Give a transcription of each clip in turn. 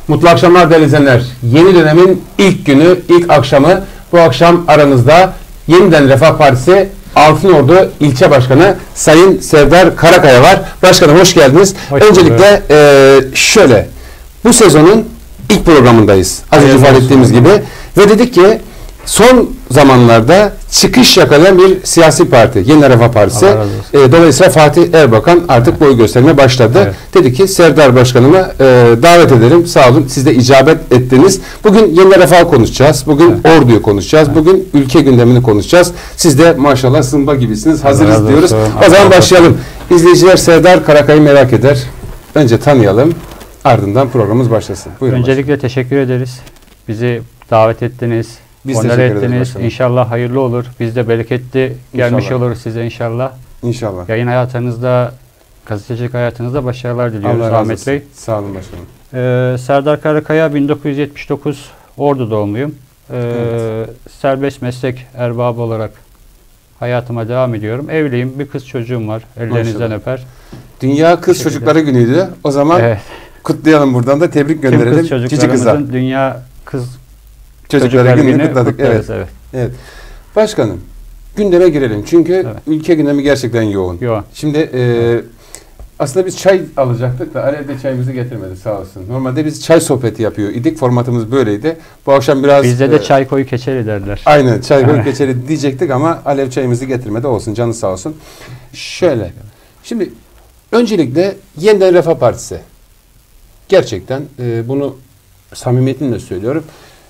Mutlu akşamlar değerli izleyenler. Yeni dönemin ilk günü, ilk akşamı. Bu akşam aranızda yeniden Refah Partisi Altınordu İlçe Başkanı Sayın Serdar Karakaya var. Başkanım hoş geldiniz. Öncelikle şöyle, bu sezonun ilk programındayız. Az önce ifade ettiğimiz gibi. Ve dedik ki son zamanlarda çıkış yakalayan bir siyasi parti. Yeni Refah Partisi. Dolayısıyla Fatih Erbakan artık boy göstermeye başladı. Evet. Dedi ki Serdar Başkanımı davet edelim. Sağ olun. Siz de icabet ettiniz. Bugün Yeni Refah konuşacağız. Bugün Ordu'yu konuşacağız. Bugün ülke gündemini konuşacağız. Siz de maşallah zımba gibisiniz. Hazırız diyoruz. O zaman başlayalım. İzleyiciler Serdar Karakay'ı merak eder. Önce tanıyalım. Ardından programımız başlasın. Buyurun. Öncelikle başlayalım. Teşekkür ederiz. Bizi davet ettiniz. Biz onları ettiniz. İnşallah hayırlı olur. Biz de bereketli gelmiş oluruz size inşallah. İnşallah. Yayın hayatınızda, gazetecilik hayatınızda başarılar diliyoruz Ahmet Bey. Sağ olun başkanım. Serdar Karakaya 1979 Ordu doğumluyum. Evet. Serbest meslek erbabı olarak hayatıma devam ediyorum. Evliyim. Bir kız çocuğum var. Ellerinizden öper. Dünya Kız Çocukları Günü'ydü. O zaman kutlayalım buradan da tebrik gönderelim. Kız çocuklarımızın Dünya Kız Çocukları Günü'nü kutladık. Evet. Başkanım, gündeme girelim. Çünkü ülke gündemi gerçekten yoğun. Şimdi aslında biz çay alacaktık da Alev de çayımızı getirmedi sağ olsun. Normalde biz çay sohbeti yapıyor idik. Formatımız böyleydi. Bu akşam biraz... Bizde de çay koyu keçeli derler. Aynen, çay koyu keçeli diyecektik ama Alev çayımızı getirmedi. Olsun, canı sağ olsun. Şöyle, şimdi öncelikle Yeniden Refah Partisi. Gerçekten bunu samimiyetimle söylüyorum.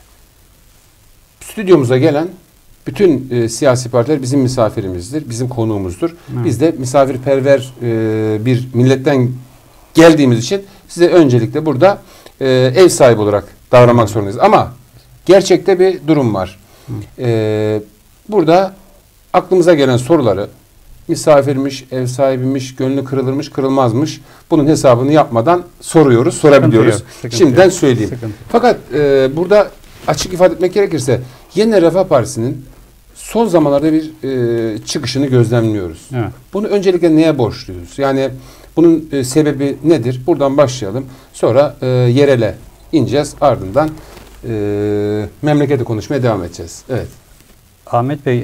Stüdyomuza gelen bütün siyasi partiler bizim misafirimizdir, bizim konuğumuzdur. Biz de misafirperver bir milletten geldiğimiz için size öncelikle burada ev sahibi olarak davranmak zorundayız. Ama gerçekte bir durum var. Burada aklımıza gelen soruları misafirmiş, ev sahibiymiş, gönlü kırılırmış, kırılmazmış. Bunun hesabını yapmadan soruyoruz, sorabiliyoruz. Şimdiden söyleyeyim. Fakat burada açık ifade etmek gerekirse Yeni Refah Partisi'nin son zamanlarda bir çıkışını gözlemliyoruz. Evet. Bunu öncelikle neye borçluyuz? Yani bunun sebebi nedir? Buradan başlayalım. Sonra yerele ineceğiz. Ardından memleketi konuşmaya devam edeceğiz. Evet. Ahmet Bey,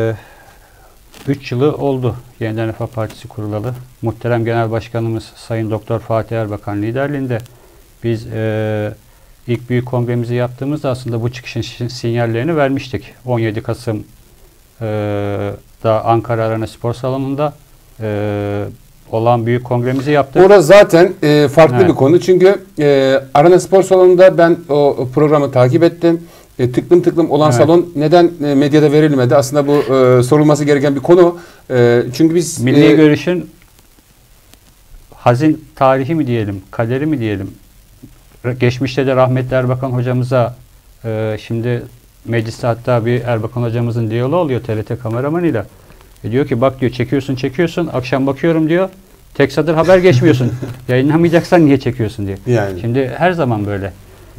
3 yılı oldu Yeniden Refah Partisi kurulalı. Muhterem Genel Başkanımız Sayın Doktor Fatih Erbakan liderliğinde biz ilk büyük kongremizi yaptığımızda aslında bu çıkışın sinyallerini vermiştik. 17 Kasım'da Ankara Arena Spor Salonu'nda olan büyük kongremizi yaptık. Orası zaten farklı bir konu. Çünkü Arena Spor Salonu'nda ben o programı takip ettim. Tıklım tıklım olan salon neden medyada verilmedi? Aslında bu sorulması gereken bir konu. Çünkü biz... Milli Görüş'ün hazin tarihi mi diyelim, kaderi mi diyelim? Geçmişte de rahmetli Erbakan hocamıza şimdi mecliste hatta bir Erbakan hocamızın diyaloğu oluyor TRT kameramanıyla. Diyor ki bak diyor çekiyorsun akşam bakıyorum diyor tek satır haber geçmiyorsun. Yayınlamayacaksan niye çekiyorsun diyor. Yani. Şimdi her zaman böyle.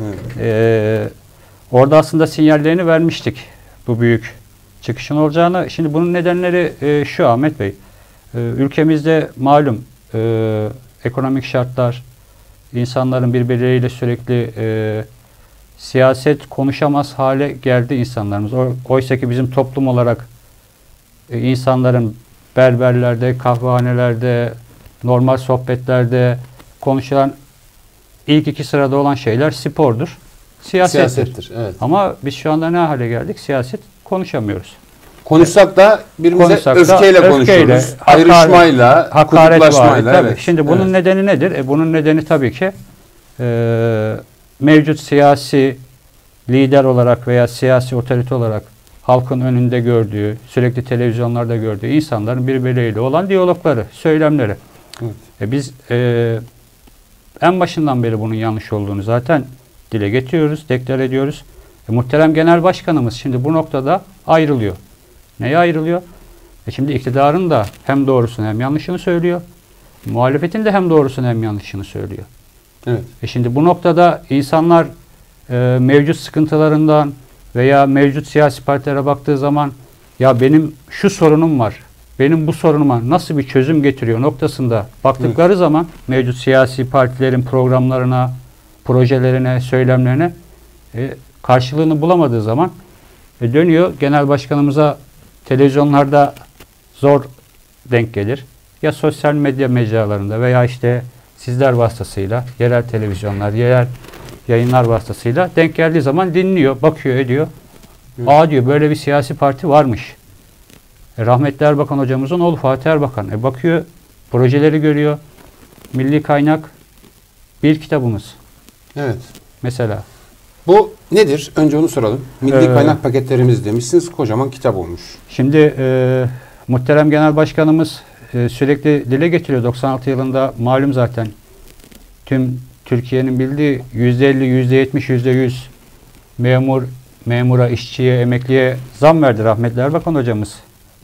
Orada aslında sinyallerini vermiştik bu büyük çıkışın olacağını. Şimdi bunun nedenleri şu Ahmet Bey. Ülkemizde malum ekonomik şartlar, İnsanların birbirleriyle sürekli siyaset konuşamaz hale geldi insanlarımız. Oysa ki bizim toplum olarak insanların berberlerde, kahvehanelerde, normal sohbetlerde konuşulan ilk iki sırada olan şeyler spordur, siyasettir. Evet. Ama biz şu anda ne hale geldik? Siyaset konuşamıyoruz. Konuşsak da birbirimize öfkeyle konuşuyoruz. Ayrışmayla, kutuplaşmayla. Evet. Şimdi bunun nedeni nedir? Bunun nedeni tabii ki mevcut siyasi lider olarak veya siyasi otorite olarak halkın önünde gördüğü, sürekli televizyonlarda gördüğü insanların birbirleriyle olan diyalogları, söylemleri. Biz en başından beri bunun yanlış olduğunu zaten dile getiriyoruz, deklar ediyoruz. Muhterem Genel Başkanımız şimdi bu noktada ayrılıyor. Neye ayrılıyor? Şimdi iktidarın da hem doğrusunu hem yanlışını söylüyor. Muhalefetin de hem doğrusunu hem yanlışını söylüyor. Evet. Şimdi bu noktada insanlar mevcut sıkıntılarından veya mevcut siyasi partilere baktığı zaman ya benim şu sorunum var, benim bu sorunuma nasıl bir çözüm getiriyor noktasında baktıkları zaman mevcut siyasi partilerin programlarına, projelerine, söylemlerine karşılığını bulamadığı zaman dönüyor genel başkanımıza, televizyonlarda zor denk gelir. Ya sosyal medya mecralarında veya işte sizler vasıtasıyla, yerel televizyonlar, yerel yayınlar vasıtasıyla denk geldiği zaman dinliyor, bakıyor, ediyor. Aa diyor, böyle bir siyasi parti varmış. Rahmetli Erbakan hocamızın oğlu Fatih Erbakan. Bakıyor, projeleri görüyor. Milli Kaynak bir kitabımız. Evet. Mesela. Bu nedir? Önce onu soralım. Milli kaynak paketlerimiz demişsiniz. Kocaman kitap olmuş. Şimdi muhterem Genel Başkanımız sürekli dile getiriyor. 96 yılında malum zaten tüm Türkiye'nin bildiği %50, %70, %100 memura, işçiye, emekliye zam verdi rahmetli Erbakan hocamız.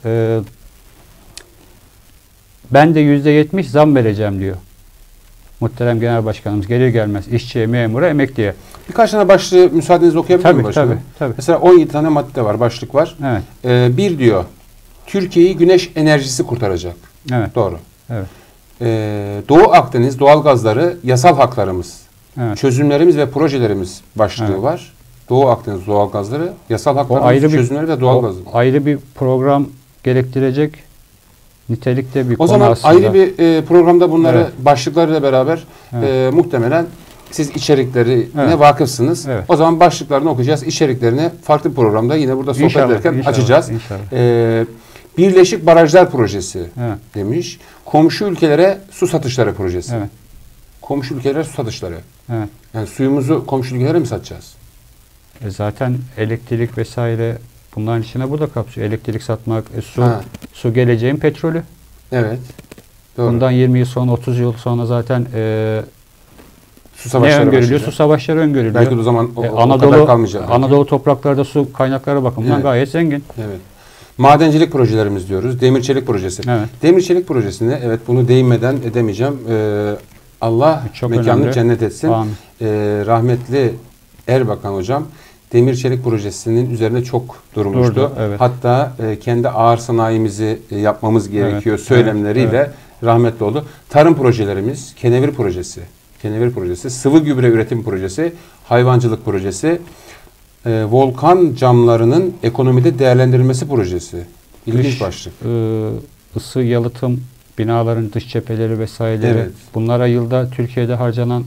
Ben de %70 zam vereceğim diyor. Muhterem Genel Başkanımız gelir gelmez işçiye, memura, emekliye. Birkaç tane başlığı müsaadenizle okuyabilir miyim başkanım? Tabii. Mesela 17 tane madde var, başlık var. Evet. Bir diyor, Türkiye'yi güneş enerjisi kurtaracak. Evet. Doğru. Evet. Doğu Akdeniz doğal gazları yasal haklarımız, Evet. çözümlerimiz ve projelerimiz başlığı Evet. var. Doğu Akdeniz doğal gazları, yasal O haklarımız, ayrı çözümleri ve doğal gazı. ayrı bir program gerektirecek nitelikte bir O konu zaman aslında. ayrı bir programda bunları Evet. başlıklarıyla beraber muhtemelen siz içeriklerine vakıfsınız. Evet. O zaman başlıklarını okuyacağız. İçeriklerini farklı programda yine burada sohbet ederken açacağız. İnşallah. Birleşik Barajlar Projesi Evet. demiş. Komşu ülkelere su satışları projesi. Evet. Komşu ülkelere su satışları. Evet. Yani suyumuzu komşu ülkelere mi satacağız? Zaten elektrik vesaire bunların içine bu da kapsıyor. Elektrik satmak, Ha. su geleceğin petrolü. Evet. Doğru. Bundan 20 yıl sonra, 30 yıl sonra zaten su ne savaşları öngörülüyor? başlayacak. Su savaşları öngörülüyor. Belki o zaman o kadar Anadolu kalmayacak. Anadolu topraklarda su kaynakları bakımından Evet. gayet zengin. Evet. Madencilik projelerimiz diyoruz. Demir çelik projesi. Evet. Demir çelik projesinde evet bunu değinmeden edemeyeceğim. Allah Çok mekanını önemli. cennet etsin. Amin. Rahmetli Erbakan hocam demir çelik projesinin üzerine çok durmuştu. Durdu, evet. Hatta kendi ağır sanayimizi yapmamız gerekiyor Evet, söylemleriyle evet. rahmetli oldu. Tarım projelerimiz, kenevir projesi, sıvı gübre üretim projesi, hayvancılık projesi, volkan camlarının ekonomide değerlendirilmesi projesi. İlginç başlık. Isı, yalıtım, binaların dış cepheleri vesaireleri. Evet. Bunlara yılda Türkiye'de harcanan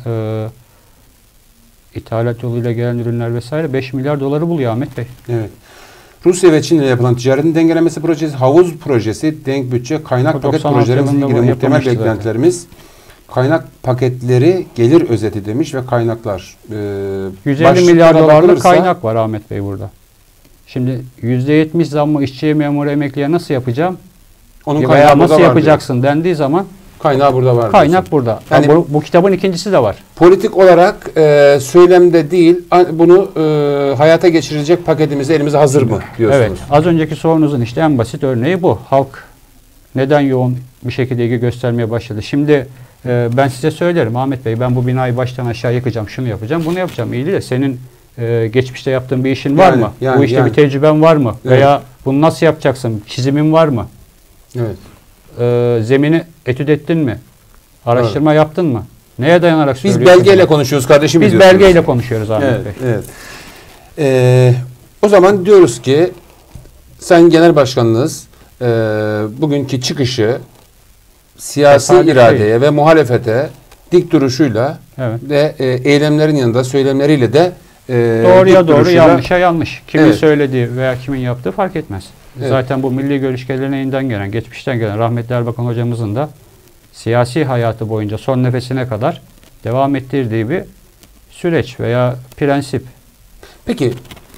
ithalat yoluyla gelen ürünler vesaire 5 milyar doları buluyor Ahmet Bey. Evet. Rusya ve Çin ile yapılan ticaretin dengelenmesi projesi, havuz projesi, denk bütçe, kaynak paket 96 projelerimizle yılında ilgili bu muhtemel yapılmıştı beklentilerimiz, kaynak paketleri gelir özeti demiş ve kaynaklar. 150 milyar dolarlık bakılırsa, kaynak var Ahmet Bey burada. Şimdi %70 zammı işçiye, memura, emekliye nasıl yapacağım? onun Veya kaynağı burada nasıl var yapacaksın dendiği zaman diyor. Kaynağı burada var. kaynak diyorsun. burada. Yani- Bu kitabın ikincisi de var. Politik olarak söylemde değil, bunu hayata geçirilecek paketimiz elimize hazır mı diyorsunuz? Evet. Az önceki sorunuzun işte en basit örneği bu. Halk neden yoğun bir şekilde ilgi göstermeye başladı? Şimdi ben size söylerim Ahmet Bey, ben bu binayı baştan aşağı yıkacağım, şunu yapacağım, bunu yapacağım. İyi de senin geçmişte yaptığın bir işin var mı? Bu işte bir tecrüben var mı? Evet. Veya bunu nasıl yapacaksın? Çizimin var mı? Evet. Zemini etüt ettin mi? Araştırma yaptın mı? Neye dayanarak Biz söylüyorsun? belgeyle konuşuyoruz kardeşim. Biz diyorsunuz. belgeyle konuşuyoruz Ahmet Evet, Bey. evet. O zaman diyoruz ki Sayın Genel Başkanınız bugünkü çıkışı siyasi Tesadüf iradeye değil. ve muhalefete dik duruşuyla Evet. ve eylemlerin yanında söylemleriyle de Doğruya dik doğru, duruşuyla- yanlışa yanlış. Kimin Evet. söylediği veya kimin yaptığı fark etmez. Evet. Zaten bu milli görüş geleneğinden gelen, geçmişten gelen rahmetli Erbakan hocamızın da siyasi hayatı boyunca son nefesine kadar devam ettirdiği bir süreç veya prensip. Peki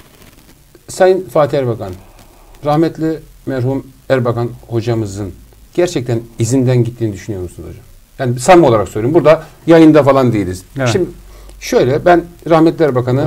Sayın Fatih Erbakan, rahmetli merhum Erbakan hocamızın gerçekten izinden gittiğini düşünüyor musunuz hocam? Yani samimi olarak söylüyorum. Burada yayında falan değiliz. Evet. Şimdi şöyle, ben rahmetli Erbakan'ın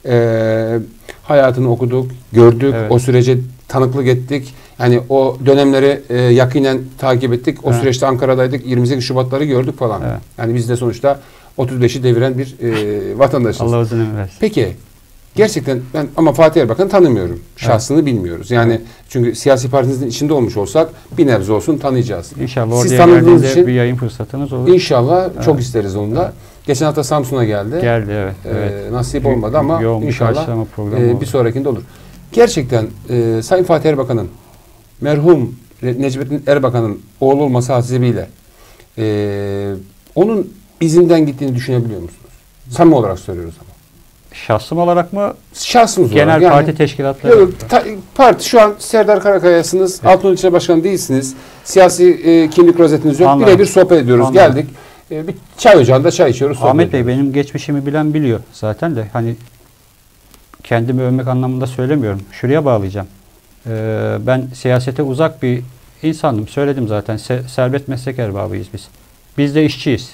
hayatını okuduk, gördük, Evet. o sürece tanıklık ettik. Yani o dönemleri yakinen takip ettik. O Evet. süreçte Ankara'daydık. 28 Şubatları gördük falan. Evet. Yani biz de sonuçta 35'i deviren bir vatandaşız. Allah uzun ömür versin. Peki gerçekten ben ama Fatih Erbakan'ı tanımıyorum. Şahsını bilmiyoruz. Yani çünkü siyasi partinizin içinde olmuş olsak bir nebze olsun tanıyacağız. İnşallah Siz oraya tanıdığınız geldiğinde için bir yayın fırsatınız olur. İnşallah çok isteriz onu da. Geçen hafta Samsun'a geldi. Geldi, evet. Evet. Nasip olmadı ama Yoğun bir inşallah karşılama programı bir sonrakinde olur. Gerçekten Sayın Fatih Erbakan'ın, merhum Necmettin Erbakan'ın oğlu olması hasebiyle onun izinden gittiğini düşünebiliyor musunuz? Samimi olarak söylüyoruz ama. Şahsım olarak mı? Şahsınız olarak. Genel yani, parti teşkilatları. Yok, parti şu an Serdar Karakaya'sınız. Evet. Altınoluk İlçe Başkanı değilsiniz. Siyasi kimlik rozetiniz yok. Anladım. Birebir sohbet ediyoruz. Anladım. Geldik. Bir çay ocağında çay içiyoruz. Ahmet Bey benim geçmişimi bilen biliyor zaten de. Hani kendimi övmek anlamında söylemiyorum. Şuraya bağlayacağım. Ben siyasete uzak bir insandım. Söyledim zaten. Serbest meslek erbabıyız biz. Biz de işçiyiz.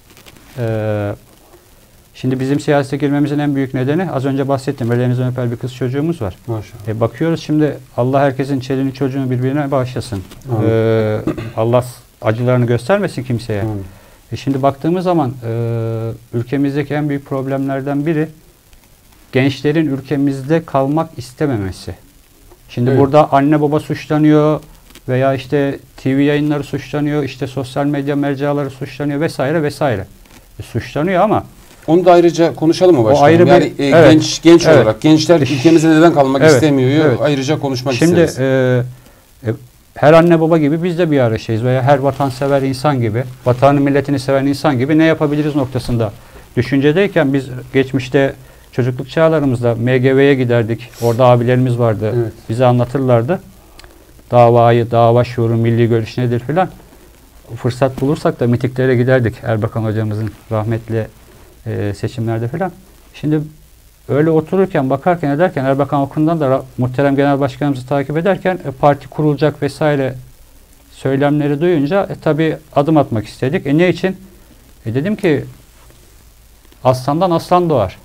Şimdi bizim siyasete girmemizin en büyük nedeni az önce bahsettim. Ellerinizden öper bir kız çocuğumuz var. Maşallah. Bakıyoruz şimdi Allah herkesin çelini çocuğunu birbirine bağışlasın. Allah acılarını göstermesin kimseye. Şimdi baktığımız zaman ülkemizdeki en büyük problemlerden biri gençlerin ülkemizde kalmak istememesi. Şimdi evet. Burada anne baba suçlanıyor veya işte TV yayınları suçlanıyor, işte sosyal medya mecraları suçlanıyor vesaire vesaire. Suçlanıyor ama onu da ayrıca konuşalım mı başkanım? Ayrı yani evet, genç evet. olarak gençler ülkemizde neden kalmak evet, istemiyor? Evet. Ayrıca konuşmak Şimdi, isteriz. Her anne baba gibi biz de bir arayışıyız veya her vatansever insan gibi, vatanı milletini seven insan gibi ne yapabiliriz noktasında düşüncedeyken biz geçmişte çocukluk çağlarımızda MGV'ye giderdik. Orada abilerimiz vardı. Evet. Bize anlatırlardı. Dava şuuru, milli görüş nedir filan. Fırsat bulursak da mitiklere giderdik. Erbakan hocamızın rahmetli seçimlerde filan. Şimdi öyle otururken, bakarken ederken Erbakan okulundan da muhterem genel başkanımızı takip ederken parti kurulacak vesaire söylemleri duyunca tabii adım atmak istedik. Ne için? Dedim ki aslandan aslan doğar.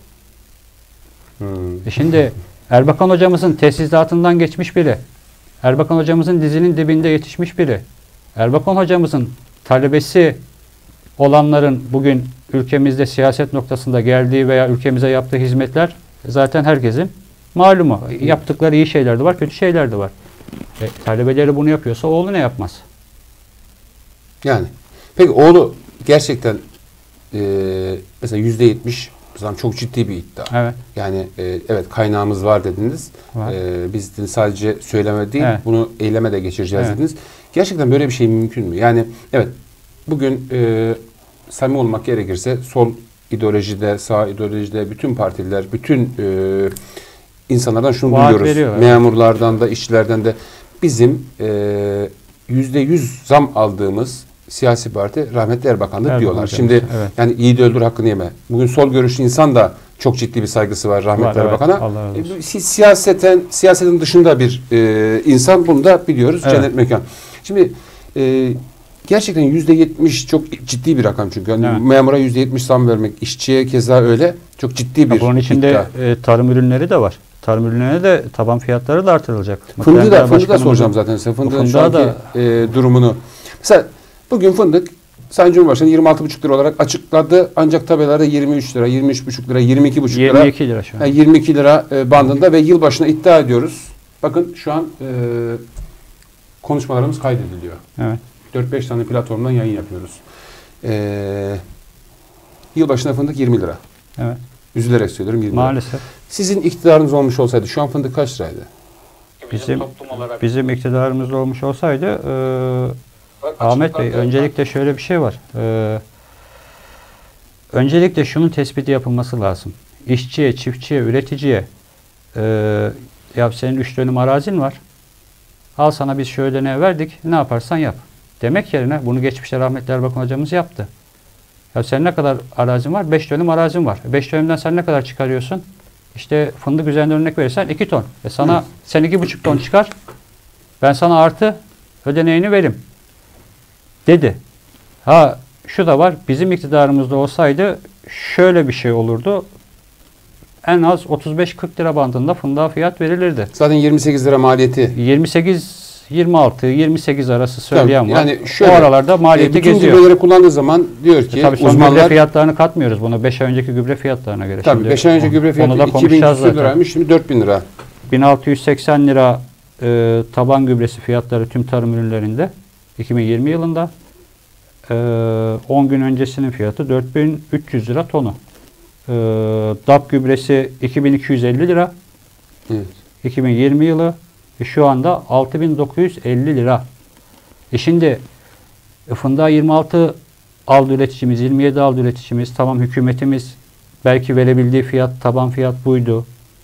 Şimdi Erbakan hocamızın tesisatından geçmiş biri, Erbakan hocamızın dizinin dibinde yetişmiş biri, Erbakan hocamızın talebesi olanların bugün ülkemizde siyaset noktasında geldiği veya ülkemize yaptığı hizmetler zaten herkesin malumu. Yaptıkları iyi şeyler de var, kötü şeyler de var. Talebeleri bunu yapıyorsa oğlu ne yapmaz? Yani. Peki oğlu gerçekten mesela %70 çok ciddi bir iddia. Evet. Yani evet kaynağımız var dediniz. Var. Biz sadece söyleme değil, evet. bunu eyleme de geçireceğiz evet. dediniz. Gerçekten böyle bir şey mümkün mü? Yani evet bugün samimi olmak gerekirse sol ideolojide, sağ ideolojide bütün partiler, bütün insanlardan şunu duyuyoruz. Memurlardan da, işçilerden de bizim %100 zam aldığımız siyasi parti rahmetli Erbakan'dır diyorlar. Şimdi evet. Yani iyi de öldür hakkını yeme. Bugün sol görüşlü insan da çok ciddi bir saygısı var rahmetli Erbakan'a. Evet. Siyasetin dışında bir insan, bunu da biliyoruz. Evet. Cennet mekan. Şimdi gerçekten %70 çok ciddi bir rakam çünkü. Yani evet. Memura %70 zam vermek, işçiye keza öyle çok ciddi bir bunun içinde tarım ürünleri de var. Tarım ürünlerine de taban fiyatları da artırılacak. Fındığı da soracağım zaten size. Fındığın şu anki durumunu. Mesela bugün fındık Sayın Cumhurbaşkanı 26,5 lira olarak açıkladı. Ancak tabelada 23 lira, 23,5 lira, 22,5 lira. 22 lira şu an. 22 lira bandında ve yılbaşına iddia ediyoruz. Bakın şu an konuşmalarımız kaydediliyor. Evet. 4-5 tane platformdan yayın yapıyoruz. Yılbaşına fındık 20 lira. Evet. Üzülerek söylüyorum 20 Maalesef. lira. Sizin iktidarınız olmuş olsaydı şu an fındık kaç liraydı? Bizim iktidarımız olmuş olsaydı Ahmet Bey, öncelikle şöyle bir şey var. Öncelikle şunun tespiti yapılması lazım. İşçiye, çiftçiye, üreticiye ya senin 3 dönüm arazin var. Al sana biz şöyle ne verdik. Ne yaparsan yap. Demek yerine bunu geçmişte rahmetli Erbakan hocamız yaptı. Ya senin ne kadar arazin var? 5 dönüm arazin var. 5 dönümden sen ne kadar çıkarıyorsun? İşte fındık üzerinden örnek verirsen 2 ton. Sana sen 2,5 ton çıkar. Ben sana artı ödeneğini veririm. Dedi. Ha şu da var. Bizim iktidarımızda olsaydı şöyle bir şey olurdu. En az 35-40 lira bandında fındığa fiyat verilirdi. Zaten 28 lira maliyeti. 28 arası söyleyen var. Yani şöyle, o aralarda maliyeti geziyor. Bütün gübreleri kullandığı zaman diyor ki tabii uzmanlar... gübre fiyatlarını katmıyoruz bunu. 5 ay önceki gübre fiyatlarına göre. Tabii 5 ay önce gübre fiyatı 2000 liraymış. Şimdi 4000 lira. 1680 lira taban gübresi fiyatları tüm tarım ürünlerinde 2020 yılında. 10 gün öncesinin fiyatı 4300 lira tonu. DAP gübresi 2250 lira. Evet. 2020 yılı. Şu anda 6950 lira. Şimdi fındığa 26 aldı üreticimiz, 27 aldı üreticimiz. Tamam, hükümetimiz belki verebildiği fiyat, taban fiyat buydu.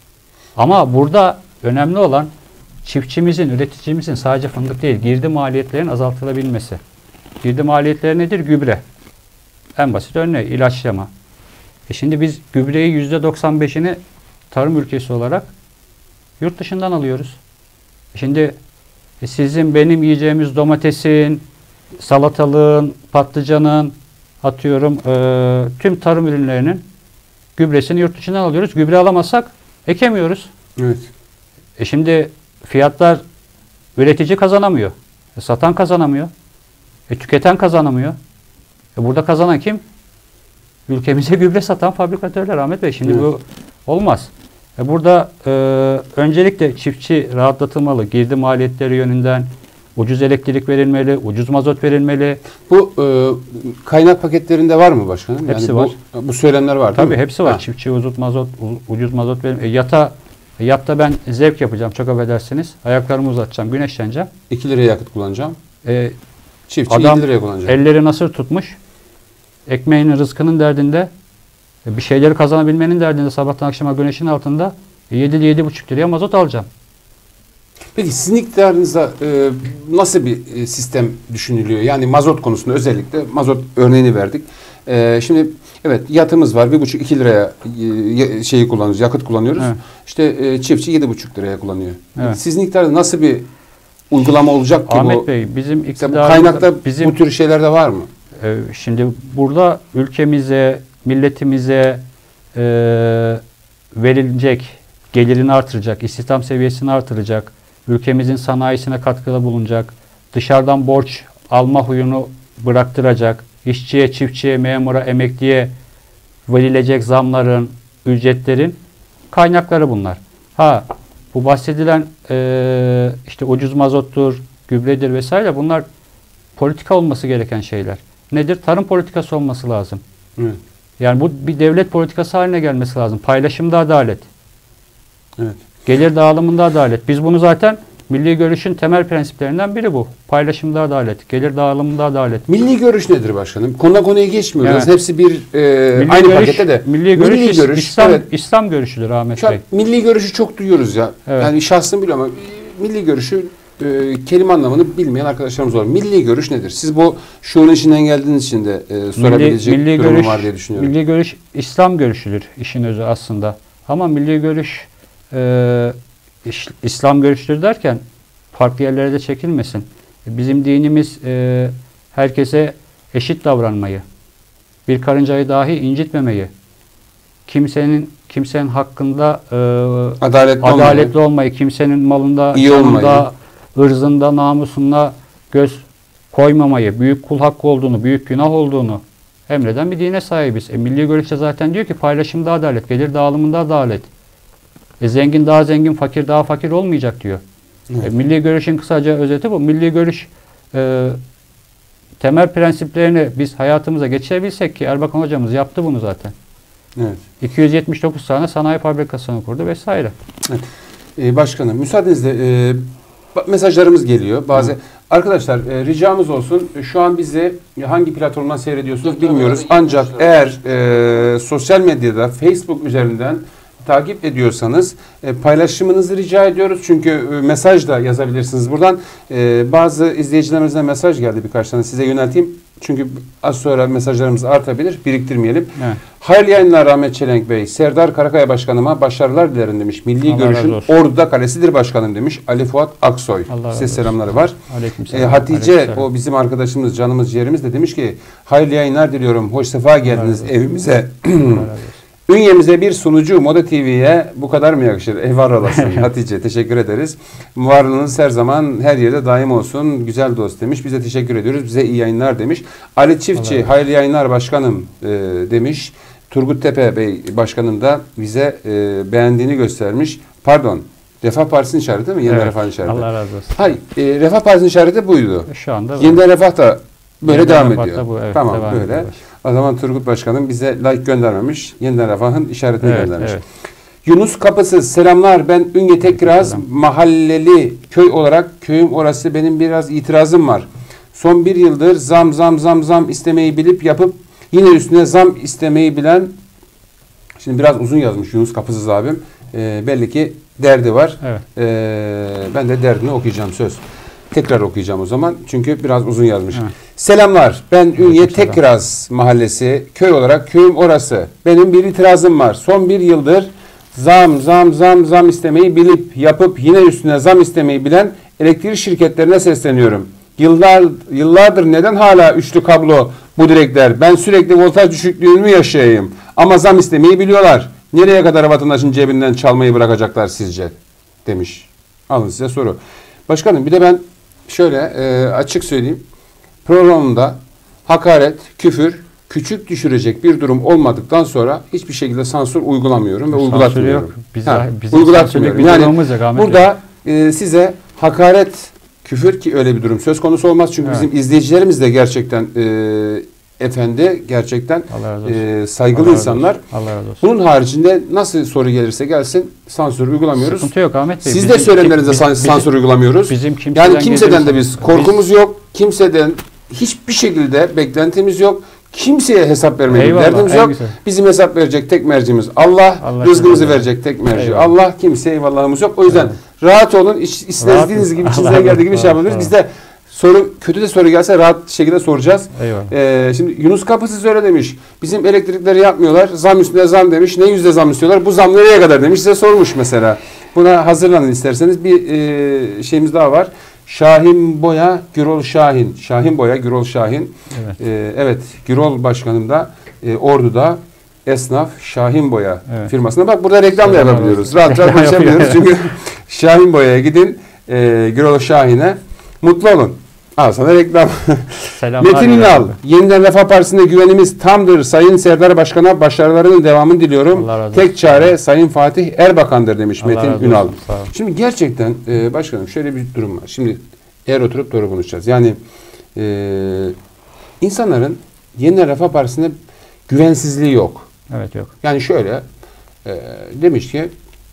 Ama burada önemli olan çiftçimizin, üreticimizin sadece fındık değil, girdi maliyetlerin azaltılabilmesi. Girdi maliyetleri nedir? Gübre. En basit örneği ilaçlama. Şimdi biz gübreyi %95'ini tarım ülkesi olarak yurt dışından alıyoruz. Şimdi sizin benim yiyeceğimiz domatesin, salatalığın, patlıcanın, atıyorum tüm tarım ürünlerinin gübresini yurt dışından alıyoruz. Gübre alamazsak ekemiyoruz. Evet. Şimdi fiyatlar, üretici kazanamıyor. Satan kazanamıyor. Tüketen kazanamıyor. Burada kazanan kim? Ülkemize gübre satan fabrikatörler Ahmet Bey. Şimdi bu olmaz. Burada öncelikle çiftçi rahatlatılmalı. Girdi maliyetleri yönünden ucuz elektrik verilmeli, ucuz mazot verilmeli. Bu kaynak paketlerinde var mı başkanım? Hepsi yani var. Bu söylemler var değil Tabii mi? hepsi var. Çiftçi ucuz mazot verilmeli. Yatta ben zevk yapacağım. Çok affedersiniz. Ayaklarımı uzatacağım. Güneşleneceğim. 2 liraya yakıt kullanacağım. Çiftçi Adam 7 liraya kullanacak. elleri nasır tutmuş. Ekmeğinin, rızkının derdinde, bir şeyleri kazanabilmenin derdinde, sabahtan akşama güneşin altında 7-7,5 liraya mazot alacağım. Peki sizin iktidarınızda nasıl bir sistem düşünülüyor? Yani mazot konusunda özellikle mazot örneğini verdik. Şimdi evet, yatımız var, 1,5-2 liraya şeyi kullanıyoruz, yakıt kullanıyoruz. Evet. İşte çiftçi 7,5 liraya kullanıyor. Evet. Sizin iktidarda nasıl bir uygulama olacak ki Ahmet bu? Bey, bizim iktidarımızda kaynakta bu tür şeyler de var mı? Şimdi burada ülkemize, milletimize verilecek, gelirini artıracak, istihdam seviyesini artıracak, ülkemizin sanayisine katkıda bulunacak, dışarıdan borç alma huyunu bıraktıracak, işçiye, çiftçiye, memura, emekliye verilecek zamların, ücretlerin kaynakları bunlar. Bu bahsedilen işte ucuz mazottur, gübredir vesaire, bunlar politika olması gereken şeyler. Nedir? Tarım politikası olması lazım. Evet. Yani bu bir devlet politikası haline gelmesi lazım. Paylaşımda adalet. Evet. Gelir dağılımında adalet. Biz bunu zaten milli görüşün temel prensipleриnden biri bu. Paylaşımda adalet, gelir dağılımında adalet. Milli görüş nedir başkanım? konuya geçmiyoruz. Evet. Hepsi bir aynı görüş, pakette de. Milli görüş İslam, evet. İslam görüşüdür Ahmet Bey. Milli görüşü çok duyuyoruz ya. Evet. Yani şahsım biliyorum ama milli görüşü kelime anlamını bilmeyen arkadaşlarımız var. Milli görüş nedir? Siz bu şuurun içinden geldiğiniz için de sorabilecek milli durumu görüş, var diye düşünüyorum. Milli görüş İslam görüşüdür işin özü aslında. Ama milli görüş İslam görüşüdür derken farklı yerlere de çekilmesin. Bizim dinimiz herkese eşit davranmayı, bir karıncayı dahi incitmemeyi, kimsenin hakkında adaletli olmayı, kimsenin malında, canında, ırzında, namusunda göz koymamayı, büyük kul hakkı olduğunu, büyük günah olduğunu emreden bir dine sahibiz. Milli görüşte zaten diyor ki paylaşımda adalet, gelir dağılımında adalet. Zengin daha zengin, fakir daha fakir olmayacak diyor. Evet. Milli görüşün kısaca özeti bu. Milli görüş temel prensiplerini biz hayatımıza geçirebilsek ki Erbakan hocamız yaptı bunu zaten. Evet. 279 tane sanayi fabrikasını kurdu vesaire. Evet. Başkanım müsaadenizle mesajlarımız geliyor. Bazı arkadaşlar ricamız olsun. Şu an bizi hangi platformdan seyrediyorsunuz bilmiyoruz. Ancak eğer sosyal medyada Facebook üzerinden takip ediyorsanız paylaşımınızı rica ediyoruz. Çünkü mesaj da yazabilirsiniz buradan. Bazı izleyicilerimizden mesaj geldi, birkaç tane size yönelteyim. Çünkü az sonra mesajlarımız artabilir. Biriktirmeyelim. Evet. Hayırlı yayınlar Ahmet Çelenk Bey. Serdar Karakaya Başkanıma başarılar dilerim demiş. Milli görüşün Ordu'da kalesidir başkanım demiş. Ali Fuat Aksoy. Size selamları var. Hatice, o bizim arkadaşımız, canımız, ciğerimiz de demiş ki hayırlı yayınlar diliyorum. Hoş sefa geldiniz evimize. Ünyemize bir sunucu Moda TV'ye bu kadar mı yakışır? Eyvallah olasın Hatice. Teşekkür ederiz. Varlığınız her zaman her yerde daim olsun. Güzel dost demiş. Biz de teşekkür ediyoruz. Bize iyi yayınlar demiş. Ali Çiftçi hayırlı yayınlar başkanım demiş. Turgut Tepe Bey başkanım da bize beğendiğini göstermiş. Pardon. Refah Partisi'nin işareti değil mi? Yeniden Refah'ın işareti. Allah razı olsun. Hayır. Refah Partisi'nin işareti buydu. Şu anda Yeniden Refah da böyle Yeniden devam Refah'ta ediyor. bu, evet, Tamam devam böyle. ediyor. O zaman Turgut Başkanım bize like göndermemiş. Yeniden Refah'ın işaretini Evet, göndermiş. evet. Yunus Kapısız selamlar. Ben Ünye Tekkiraz Selam. mahalleli köy olarak köyüm orası, benim biraz itirazım var. Son bir yıldır zam istemeyi bilip yapıp yine üstüne zam istemeyi bilen, şimdi biraz uzun yazmış Yunus Kapısız abim. Belli ki derdi var. Evet. Ben de derdini okuyacağım söz. Tekrar okuyacağım o zaman. Çünkü biraz uzun yazmış. Evet. Selamlar. Ben Ünye Aleykümselam. Tekkiraz mahallesi köy olarak köyüm orası. Benim bir itirazım var. Son bir yıldır zam istemeyi bilip yapıp yine üstüne zam istemeyi bilen elektrik şirketlerine sesleniyorum. Yıllardır neden hala üçlü kablo bu direkler? Ben sürekli voltaj düşüklüğünü yaşayayım. Ama zam istemeyi biliyorlar. Nereye kadar vatandaşın cebinden çalmayı bırakacaklar sizce? Demiş. Alın size soru. Başkanım bir de ben şöyle açık söyleyeyim. Programımda hakaret, küfür, küçük düşürecek bir durum olmadıktan sonra hiçbir şekilde sansür uygulamıyorum ve Sansür uygulatmıyorum. yok. Bizim Uygulatmıyorum. bir durumumuz yok Ahmet Bey. Burada size hakaret, küfür, ki öyle bir durum söz konusu olmaz. Çünkü Evet. bizim izleyicilerimiz de gerçekten efendi, gerçekten Allah razı olsun. saygılı Allah razı insanlar. olsun. Allah razı olsun. Bunun haricinde nasıl soru gelirse gelsin sansür uygulamıyoruz. Sıkıntı yok Ahmet Bey. Siz de söylemlerinize sansür uygulamıyoruz. Bizim kimseden Yani kimseden de gelirse- biz korkumuz yok. Kimseden hiçbir şekilde beklentimiz yok. Kimseye hesap vermeye Eyvallah, derdimiz en yok. güzel. Bizim hesap verecek tek mercimiz Allah. Allah Rızkımızı eyvallah. verecek tek merci Eyvallah. Allah. Kimseye eyvallahımız yok. O yüzden Eyvallah. rahat olun. İstediğiniz Rahat- gibi, Allah içinizden geldiği gibi razı şey olsun. yapabiliriz. Biz de kötü de soru gelse rahat şekilde soracağız. Eyvallah. Şimdi Yunus Kapısız öyle demiş. Bizim elektrikleri yapmıyorlar. Zam üstüne zam demiş. Ne yüzde zam istiyorlar? Bu zam nereye kadar demiş. Size sormuş mesela. Buna hazırlanın isterseniz. Bir şeyimiz daha var. Şahin Boya Gürol Şahin. Şahin Boya Gürol Şahin. Evet. Evet. Gürol Başkanım da Ordu'da esnaf Şahin Boya Evet. firmasına. Bak burada reklam da Selam yapabiliyoruz. olsun. Rahat rahat Reklam konuşabiliyoruz. yapıyoruz. Çünkü Şahin Boya'ya gidin. Gürol Şahin'e mutlu olun. Al sana reklam. Selamlar. Metin Ünal, Yeniden Refah Partisi'ne güvenimiz tamdır. Sayın Serdar Başkan'a başarılarının devamını diliyorum. Allah razı olsun. Tek çare Sayın Fatih Erbakan'dır demiş Allah razı Metin olsun. Ünal. Sağ olun. Şimdi gerçekten başkanım şöyle bir durum var. Şimdi eğer oturup doğru konuşacağız. Yani insanların Yeniden Refah Partisi'ne güvensizliği yok. Evet yok. Yani şöyle demiş ki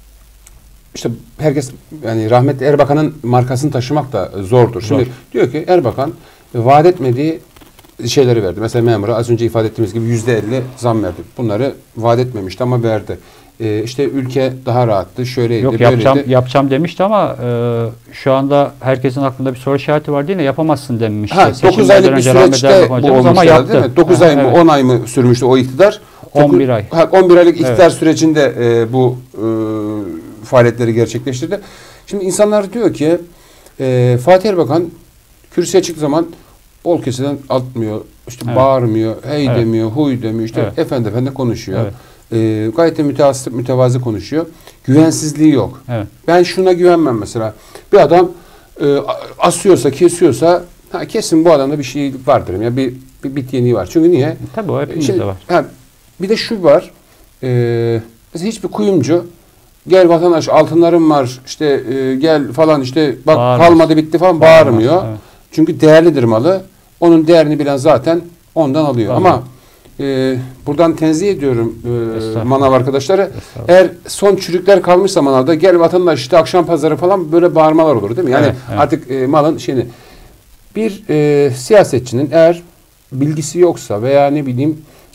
işte herkes, yani rahmetli Erbakan'ın markasını taşımak da zordur. Şimdi Zor. diyor ki Erbakan vaat etmediği şeyleri verdi. Mesela memura az önce ifade ettiğimiz gibi %50 zam verdi. Bunları vaat etmemişti ama verdi. İşte ülke daha rahattı, şöyleydi, Yok böyleydi. yapacağım demişti ama şu anda herkesin aklında bir soru işareti var değil mi? Yapamazsın demişti. 9 aylık bir süreçte bu olmuştu ama yaptı. değil mi? 9 ay mı Evet. 10 ay mı sürmüştü o iktidar? 11 ay. 11 aylık iktidar Evet. sürecinde bu faaliyetleri gerçekleştirdi. Şimdi insanlar diyor ki Fatih Erbakan kürsüye çıktığı zaman bol keseden atmıyor, işte Evet. bağırmıyor, hey Evet. demiyor, huy demiyor, işte Evet. efendi konuşuyor. Evet. Gayet de mütevazı konuşuyor. Güvensizliği yok. Evet. Ben şuna güvenmem mesela. Bir adam asıyorsa, kesiyorsa kesin bu adamda bir şey vardır. Yani bir bit yeniği var. Çünkü niye? Tabii o hepimizde Şimdi, var. bir de şu var. Mesela hiçbir kuyumcu gel vatandaş altınlarım var işte gel falan işte bak Bağırmaz. kalmadı bitti falan Bağırmaz, bağırmıyor. evet. Çünkü değerlidir malı. Onun değerini bilen zaten ondan alıyor. Tabii. Ama buradan tenzih ediyorum Estağfurullah. manav arkadaşları. Estağfurullah. Eğer son çürükler kalmışsa manavda gel vatandaş işte akşam pazarı falan böyle bağırmalar olur değil mi? Yani Evet, evet. artık malın şeyini bir siyasetçinin eğer bilgisi yoksa veya ne bileyim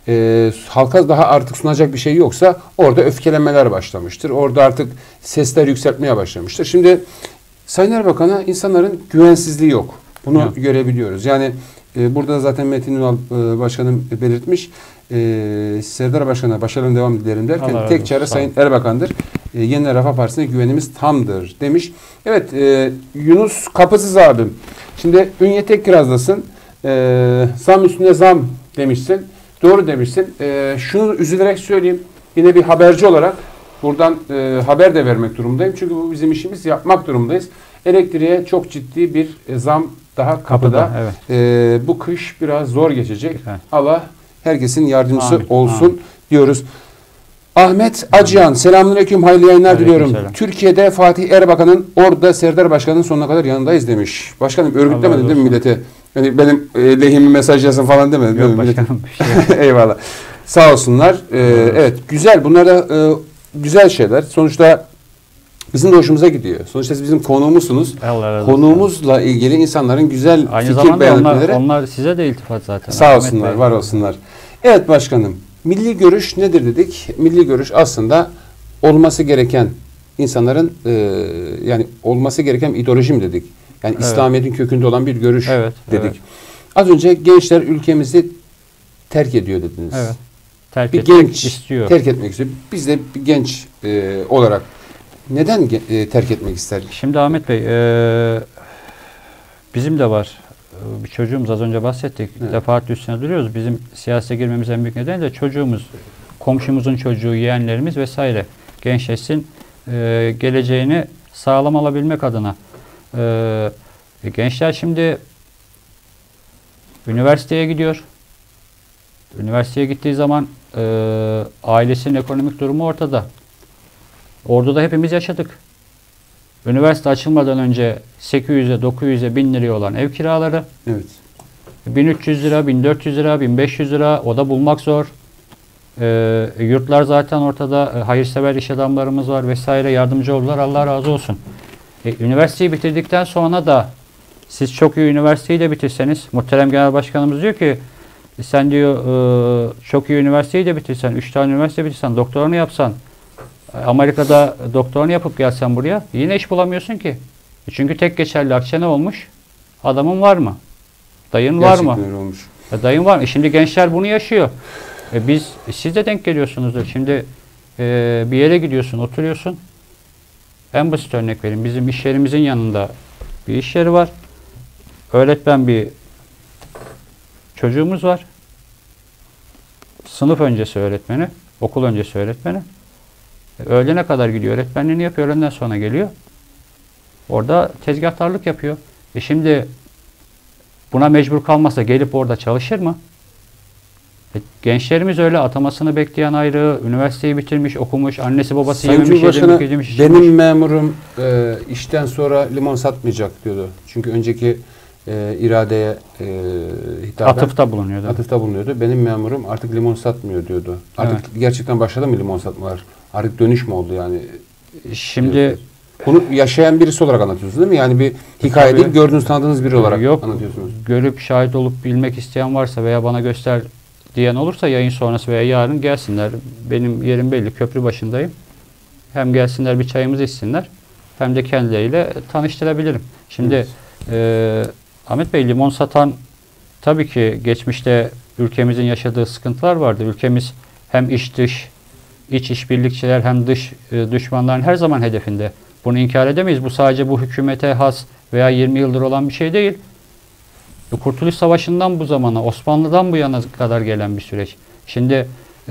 halka daha artık sunacak bir şey yoksa orada öfkelenmeler başlamıştır. Orada artık sesler yükseltmeye başlamıştır. Şimdi Sayın Erbakan'a insanların güvensizliği yok. Bunu Yok. görebiliyoruz. Yani burada zaten Metin Ünal Başkanım belirtmiş. Serdar Başkan'a başarıların devam dilerim derken Allah razı tek olsun. çare Sağ Sayın Erbakan'dır. Yeniden Refah Partisi'ne güvenimiz tamdır demiş. Evet Yunus Kapısız abim. Şimdi Ünye Tekkiraz'dasın. Zam üstüne zam demişsin. Doğru demişsin. Şunu üzülerek söyleyeyim. Yine bir haberci olarak buradan haber de vermek durumundayım. Çünkü bu bizim işimiz, yapmak durumundayız. Elektriğe çok ciddi bir zam daha kapıda. Evet. Bu kış biraz zor geçecek. Evet. Allah herkesin yardımcısı Amin, olsun amin. diyoruz. Ahmet Acıyan, selamünaleyküm, hayırlı yayınlar Aleyküm diliyorum. selam. Türkiye'de Fatih Erbakan'ın, orada Serdar Başkan'ın sonuna kadar yanındayız demiş. Başkanım Allah örgütlemedin razı değil mi olsun. milleti? Yani benim lehimi mesaj yazın falan demedim. Yok başkanım. Eyvallah. Sağ olsunlar. Evet güzel. Bunlar da güzel şeyler. Sonuçta bizim de hoşumuza gidiyor. Sonuçta siz bizim konuğumuzsunuz. Allah razı olsun. Konuğumuzla ilgili insanların güzel Aynı fikir zamanda beyanları. onlar size de iltifat zaten. Sağ Ahmet olsunlar, Bey. var olsunlar. Evet başkanım, milli görüş nedir dedik? Milli görüş aslında olması gereken insanların yani olması gereken ideoloji mi dedik? Yani Evet. İslamiyet'in kökünde olan bir görüş Evet, dedik. evet. Az önce gençler ülkemizi terk ediyor dediniz. Evet. Terk Bir etmek genç istiyor. terk etmek istiyor. Biz de bir genç olarak neden terk etmek ister? Şimdi Ahmet Bey, bizim de var. Bir çocuğumuz az önce bahsettik. Evet. Defaatle üstüne duruyoruz. Bizim siyasete girmemizin en büyük nedeni de çocuğumuz, komşumuzun çocuğu, yeğenlerimiz vesaire genç neslin geleceğini sağlam alabilmek adına. Gençler şimdi üniversiteye gidiyor. Üniversiteye gittiği zaman ailesinin ekonomik durumu ortada. Ordu'da hepimiz yaşadık. Üniversite açılmadan önce 800'e, 900'e, 1000 liraya olan ev kiraları. Evet. 1300 lira, 1400 lira, 1500 lira oda bulmak zor. Yurtlar zaten ortada. Hayırsever iş adamlarımız var vesaire, yardımcı oldular. Allah razı olsun. Üniversiteyi bitirdikten sonra da siz çok iyi üniversiteyi de bitirseniz, muhterem genel başkanımız diyor ki sen diyor çok iyi üniversiteyi de bitirsen, 3 tane üniversite bitirsen, doktoranı yapsan, Amerika'da doktoranı yapıp gelsen buraya yine iş bulamıyorsun ki. Çünkü tek geçerli akçe ne olmuş? Adamın var mı? Dayın var mı? Gerçekten öyle olmuş. Dayın var mı? Şimdi gençler bunu yaşıyor. Siz de denk geliyorsunuzdur. Şimdi bir yere gidiyorsun, oturuyorsun. En basit örnek vereyim. Bizim iş yerimizin yanında bir iş yeri var. Öğretmen bir çocuğumuz var. Sınıf öncesi öğretmeni, okul öncesi öğretmeni. Öğlene kadar gidiyor, öğretmenliğini yapıyor, öğleden sonra geliyor. Orada tezgahtarlık yapıyor. Şimdi buna mecbur kalmasa gelip orada çalışır mı? Gençlerimiz öyle, atamasını bekleyen ayrı, üniversiteyi bitirmiş, okumuş, annesi babası Sayın yememiş, Cumhurbaşkanı yememiş. benim memurum işten sonra limon satmayacak diyordu. Çünkü önceki iradeye hitaben Atıfta bulunuyordu. atıfta bulunuyordu. Benim memurum artık limon satmıyor diyordu. Artık gerçekten başladı mı limon satmalar? Artık dönüş mü oldu yani? Şimdi Bunu yaşayan birisi olarak anlatıyorsunuz değil mi? Yani bir hikaye Tabii. değil, gördüğünüz, tanıdığınız biri olarak Yok, anlatıyorsunuz. görüp şahit olup bilmek isteyen varsa veya bana göster diyen olursa yayın sonrası veya yarın gelsinler. Benim yerim belli, köprü başındayım. Hem gelsinler bir çayımızı içsinler, hem de kendileriyle tanıştırabilirim. Şimdi Ahmet Bey, limon satan, tabii ki geçmişte ülkemizin yaşadığı sıkıntılar vardı. Ülkemiz hem iç işbirlikçiler hem dış düşmanların her zaman hedefinde. Bunu inkar edemeyiz. Bu sadece bu hükümete has veya 20 yıldır olan bir şey değil. Kurtuluş Savaşı'ndan bu zamana, Osmanlı'dan bu yana kadar gelen bir süreç. Şimdi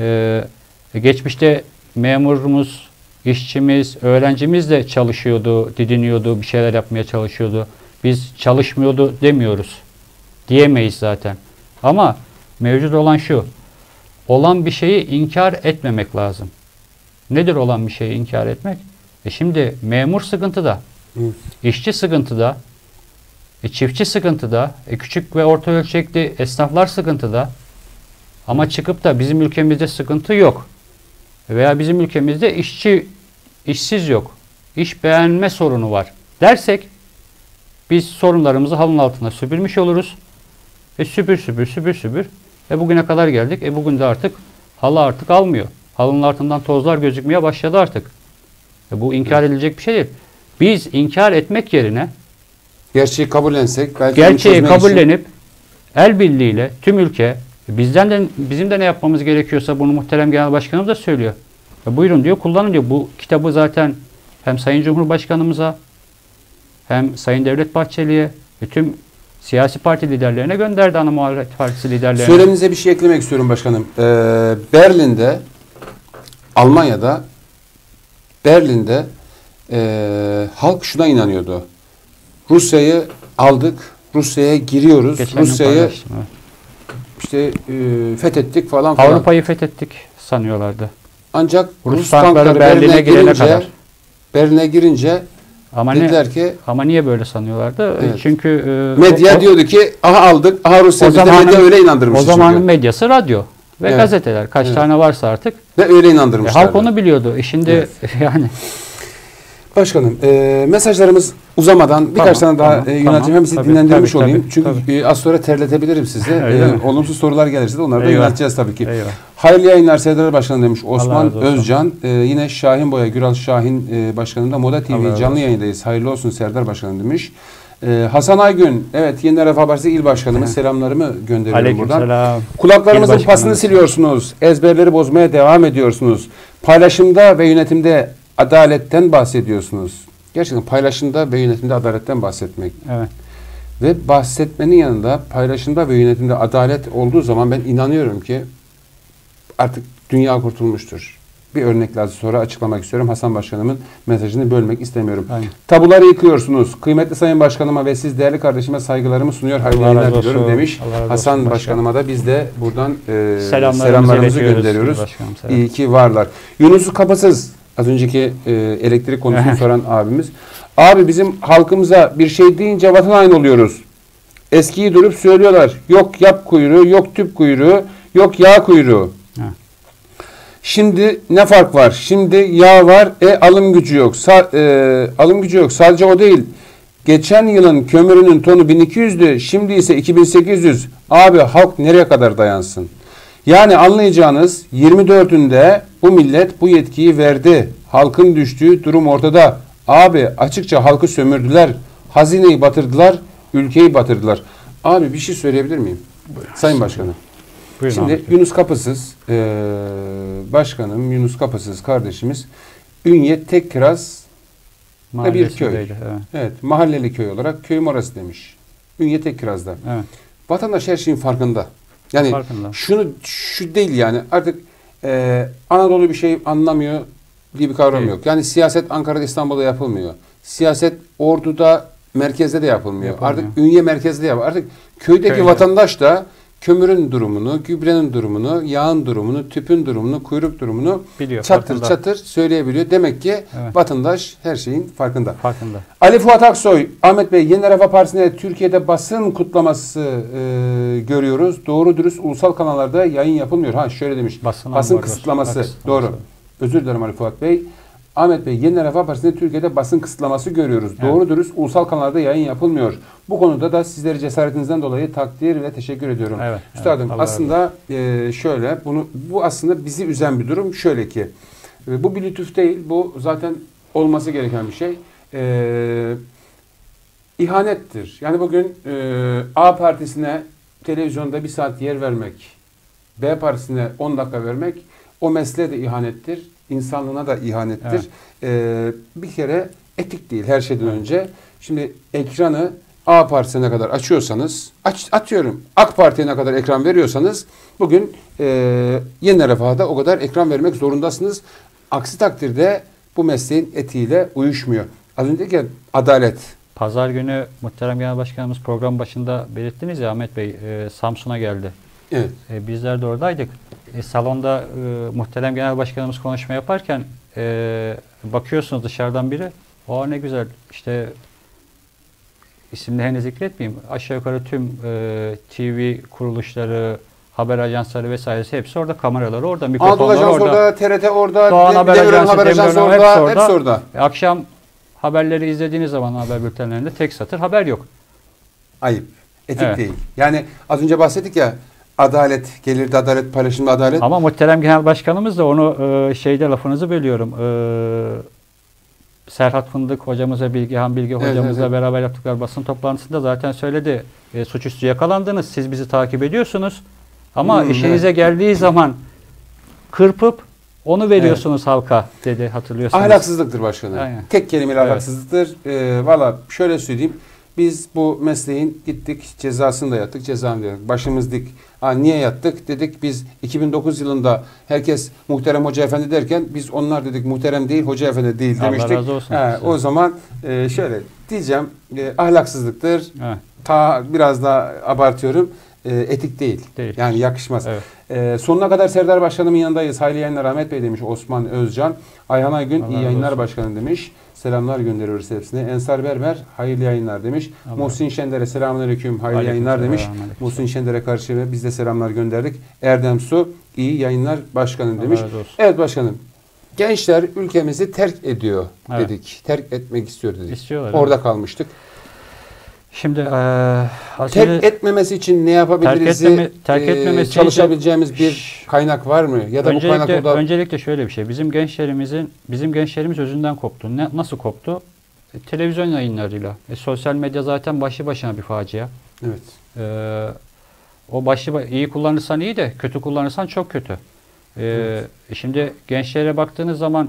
geçmişte memurumuz, işçimiz, öğrencimiz de çalışıyordu, didiniyordu, bir şeyler yapmaya çalışıyordu. Biz çalışmıyordu demiyoruz. Diyemeyiz zaten. Ama mevcut olan şu: olan bir şeyi inkar etmemek lazım. Nedir olan bir şeyi inkar etmek? Şimdi memur sıkıntıda, işçi sıkıntıda, çiftçi sıkıntıda, küçük ve orta ölçekli esnaflar sıkıntıda. Ama çıkıp da bizim ülkemizde sıkıntı yok. Veya bizim ülkemizde işsiz yok. İş beğenme sorunu var dersek biz sorunlarımızı halının altına süpürmüş oluruz. Süpür. Bugüne kadar geldik. Bugün de artık halı artık almıyor. Halının altından tozlar gözükmeye başladı artık. Bu inkar edilecek bir şey değil. Biz inkar etmek yerine Gerçeği kabullensek, belki gerçeği kabullenip el birliğiyle tüm ülke, bizim de ne yapmamız gerekiyorsa bunu muhterem genel başkanımız da söylüyor. Buyurun diyor, kullanın diyor. Bu kitabı zaten hem Sayın Cumhurbaşkanımıza hem Sayın Devlet Bahçeli'ye ve tüm siyasi parti liderlerine gönderdi, ana muhalefet partisi liderlerine. Söyleminize bir şey eklemek istiyorum başkanım. Berlin'de, Almanya'da, Berlin'de halk şuna inanıyordu. Rusya'yı aldık, Rusya'ya giriyoruz, Rusya'yı işte fethettik falan. Avrupa'yı fethettik sanıyorlardı. Ancak Rus tankları Berlin'e girene kadar. Berlin'e girince Dediler ki ama niye böyle sanıyorlardı? Evet. Çünkü medya diyordu ki aha aldık, aha Rusya bizde, medya öyle inandırmıştı. O zamanın çünkü. medyası radyo ve gazeteler. Kaç tane varsa artık. Ve öyle inandırmışlar. Halk onu biliyordu. Şimdi yani. Başkanım, mesajlarımız uzamadan birkaç tane daha yönelteceğim. Hem sizi dinlendirmiş olayım. Çünkü az sonra terletebilirim sizi. Olumsuz sorular gelirse de onları da yönelteceğiz tabii ki. Eyvallah. Hayırlı yayınlar Serdar Başkanım demiş Osman Özcan. Yine Şahin Boya, Güral Şahin Başkanım da Moda TV canlı yayındayız. Hayırlı olsun Serdar Başkanım demiş. Hasan Aygün, evet Yeni Refah Partisi İl Başkanımız, selamlarımı gönderiyorum buradan. Selam. Kulaklarımızın pasını siliyorsunuz. Ezberleri bozmaya devam ediyorsunuz. Paylaşımda ve yönetimde adaletten bahsediyorsunuz. Gerçekten paylaşımda ve yönetimde adaletten bahsetmek. Evet. Ve bahsetmenin yanında paylaşımda ve yönetimde adalet olduğu zaman ben inanıyorum ki artık dünya kurtulmuştur. Bir örnek lazım, sonra açıklamak istiyorum. Hasan Başkanımın mesajını bölmek istemiyorum. Aynen. Tabuları yıkıyorsunuz. Kıymetli Sayın Başkanıma ve siz değerli kardeşime saygılarımı sunuyor. Hayırlı yayınlar diliyorum demiş. Hasan Başkanıma da biz de buradan selamlarımızı gönderiyoruz. İyi ki varlar. Yunus Kapasız, az önceki elektrik konusunu soran abimiz. Abi bizim halkımıza bir şey deyince vatan haini oluyoruz. Eskiyi durup söylüyorlar. Yok yap kuyruğu, yok tüp kuyruğu, yok yağ kuyruğu. Şimdi ne fark var? Şimdi yağ var, alım gücü yok. Alım gücü yok. Sadece o değil. Geçen yılın kömürünün tonu 1200'dü. Şimdi ise 2800. Abi halk nereye kadar dayansın? Yani anlayacağınız 24'ünde bu millet bu yetkiyi verdi. Halkın düştüğü durum ortada. Abi açıkça halkı sömürdüler. Hazineyi batırdılar. Ülkeyi batırdılar. Abi bir şey söyleyebilir miyim? Buyurun. Sayın Başkanım. Buyurun şimdi abi. Yunus Kapısız Başkanım Yunus Kapısız kardeşimiz Ünye Tekkiraz bir köy. Evet, mahalleli köy olarak köyüm orası demiş. Ünye Tekkiraz'da. Evet. Vatandaş her şeyin farkında. Yani farkında. Şu değil yani artık Anadolu bir şey anlamıyor diye bir kavram yok. Yani siyaset Ankara'da İstanbul'da yapılmıyor. Siyaset Ordu'da merkezde de yapılmıyor. Artık Ünye merkezde yapılıyor. Artık köydeki vatandaş da kömürün durumunu, gübrenin durumunu, yağın durumunu, tüpün durumunu, kuyruk durumunu biliyor, çatır söyleyebiliyor. Demek ki vatandaş her şeyin farkında. Ali Fuat Aksoy, Ahmet Bey, Yeni Refah Partisi'nde Türkiye'de basın kutlaması görüyoruz. Doğru dürüst ulusal kanallarda yayın yapılmıyor. Şöyle demiş. Basın kısıtlaması. Doğru. Özür dilerim Ali Fuat Bey. Ahmet Bey, Yeni Refah Partisi'nde Türkiye'de basın kısıtlaması görüyoruz. Evet. Doğru dürüst ulusal kanallarda yayın yapılmıyor. Bu konuda da sizleri cesaretinizden dolayı takdir ve teşekkür ediyorum. Evet, Üstadım aslında şöyle, bu aslında bizi üzen bir durum. Şöyle ki, bu bir lütuf değil, bu zaten olması gereken bir şey. İhanettir. Yani bugün A Partisi'ne televizyonda 1 saat yer vermek, B Partisi'ne 10 dakika vermek, o mesleğe de ihanettir. İnsanlığına da ihanettir. Evet. Bir kere etik değil her şeyden önce. Şimdi ekranı A Partisi'ne kadar açıyorsanız, atıyorum AK Parti'ye ne kadar ekran veriyorsanız bugün Yeni Refah'da o kadar ekran vermek zorundasınız. Aksi takdirde bu mesleğin etiğiyle uyuşmuyor. Az önceki adalet. Pazar günü muhterem Genel Başkanımız program başında belirttiniz ya Ahmet Bey, Samsun'a geldi. Evet. Bizler de oradaydık. Salonda muhterem Genel Başkanımız konuşma yaparken bakıyorsunuz dışarıdan biri. O ne güzel işte isimlerini zikretmeyeyim. Aşağı yukarı tüm TV kuruluşları, haber ajansları vesairesi hepsi orada. Kameraları orada, mikrofonları orada. TRT orada, Doğan Haber Ajansı orada, hepsi orada. Akşam haberleri izlediğiniz zaman haber bültenlerinde tek satır haber yok. Ayıp. Etik değil. Yani az önce bahsettik ya, adalet, gelirde adalet, paylaşımda adalet. Ama muhterem Genel Başkanımız da onu lafınızı bölüyorum. Serhat Fındık hocamızla, Bilgehan Bilge hocamızla beraber yaptıkları basın toplantısında zaten söyledi. Suçüstü yakalandınız, siz bizi takip ediyorsunuz. Ama işinize geldiği zaman kırpıp onu veriyorsunuz halka dedi, hatırlıyorsunuz. Ahlaksızlıktır başkanım. Aynen. Tek kelimeyle ahlaksızlıktır. Valla şöyle söyleyeyim. Biz bu mesleğin gittik, cezasını da yattık, cezanı da yattık. Başımız dik. Niye yattık? Dedik biz 2009 yılında herkes muhterem hoca efendi derken biz onlar dedik muhterem değil, hoca efendi değil demiştik. Allah razı olsun. O zaman şöyle diyeceğim, ahlaksızlıktır. Biraz daha abartıyorum. etik değil. Yani yakışmaz. Evet. Sonuna kadar Serdar Başkanımın yanındayız. Hayırlı yayınlar Ahmet Bey demiş Osman Özcan. Ayhan Aygün iyi yayınlar olsun. Başkanım demiş. Selamlar gönderiyoruz hepsine. Ensar Berber hayırlı yayınlar demiş. Allah. Muhsin Şender'e selamünaleyküm hayırlı yayınlar demiş. Muhsin Şender'e karşı biz de selamlar gönderdik. Erdem Su iyi yayınlar başkanım demiş. Evet başkanım. Gençler ülkemizi terk ediyor dedik. Terk etmek istiyor dedik. İstiyorlar, orada kalmıştık. Şimdi terk etmemesi için ne yapabiliriz? Terk etmemesi çalışabileceğimiz bir kaynak var mı? Ya da öncelikle şöyle bir şey. Bizim gençlerimiz özünden koptu. Nasıl koptu? Televizyon yayınlarıyla. Sosyal medya zaten başlı başına bir facia. Evet. O iyi kullanırsan iyi de kötü kullanırsan çok kötü. Evet. Şimdi gençlere baktığınız zaman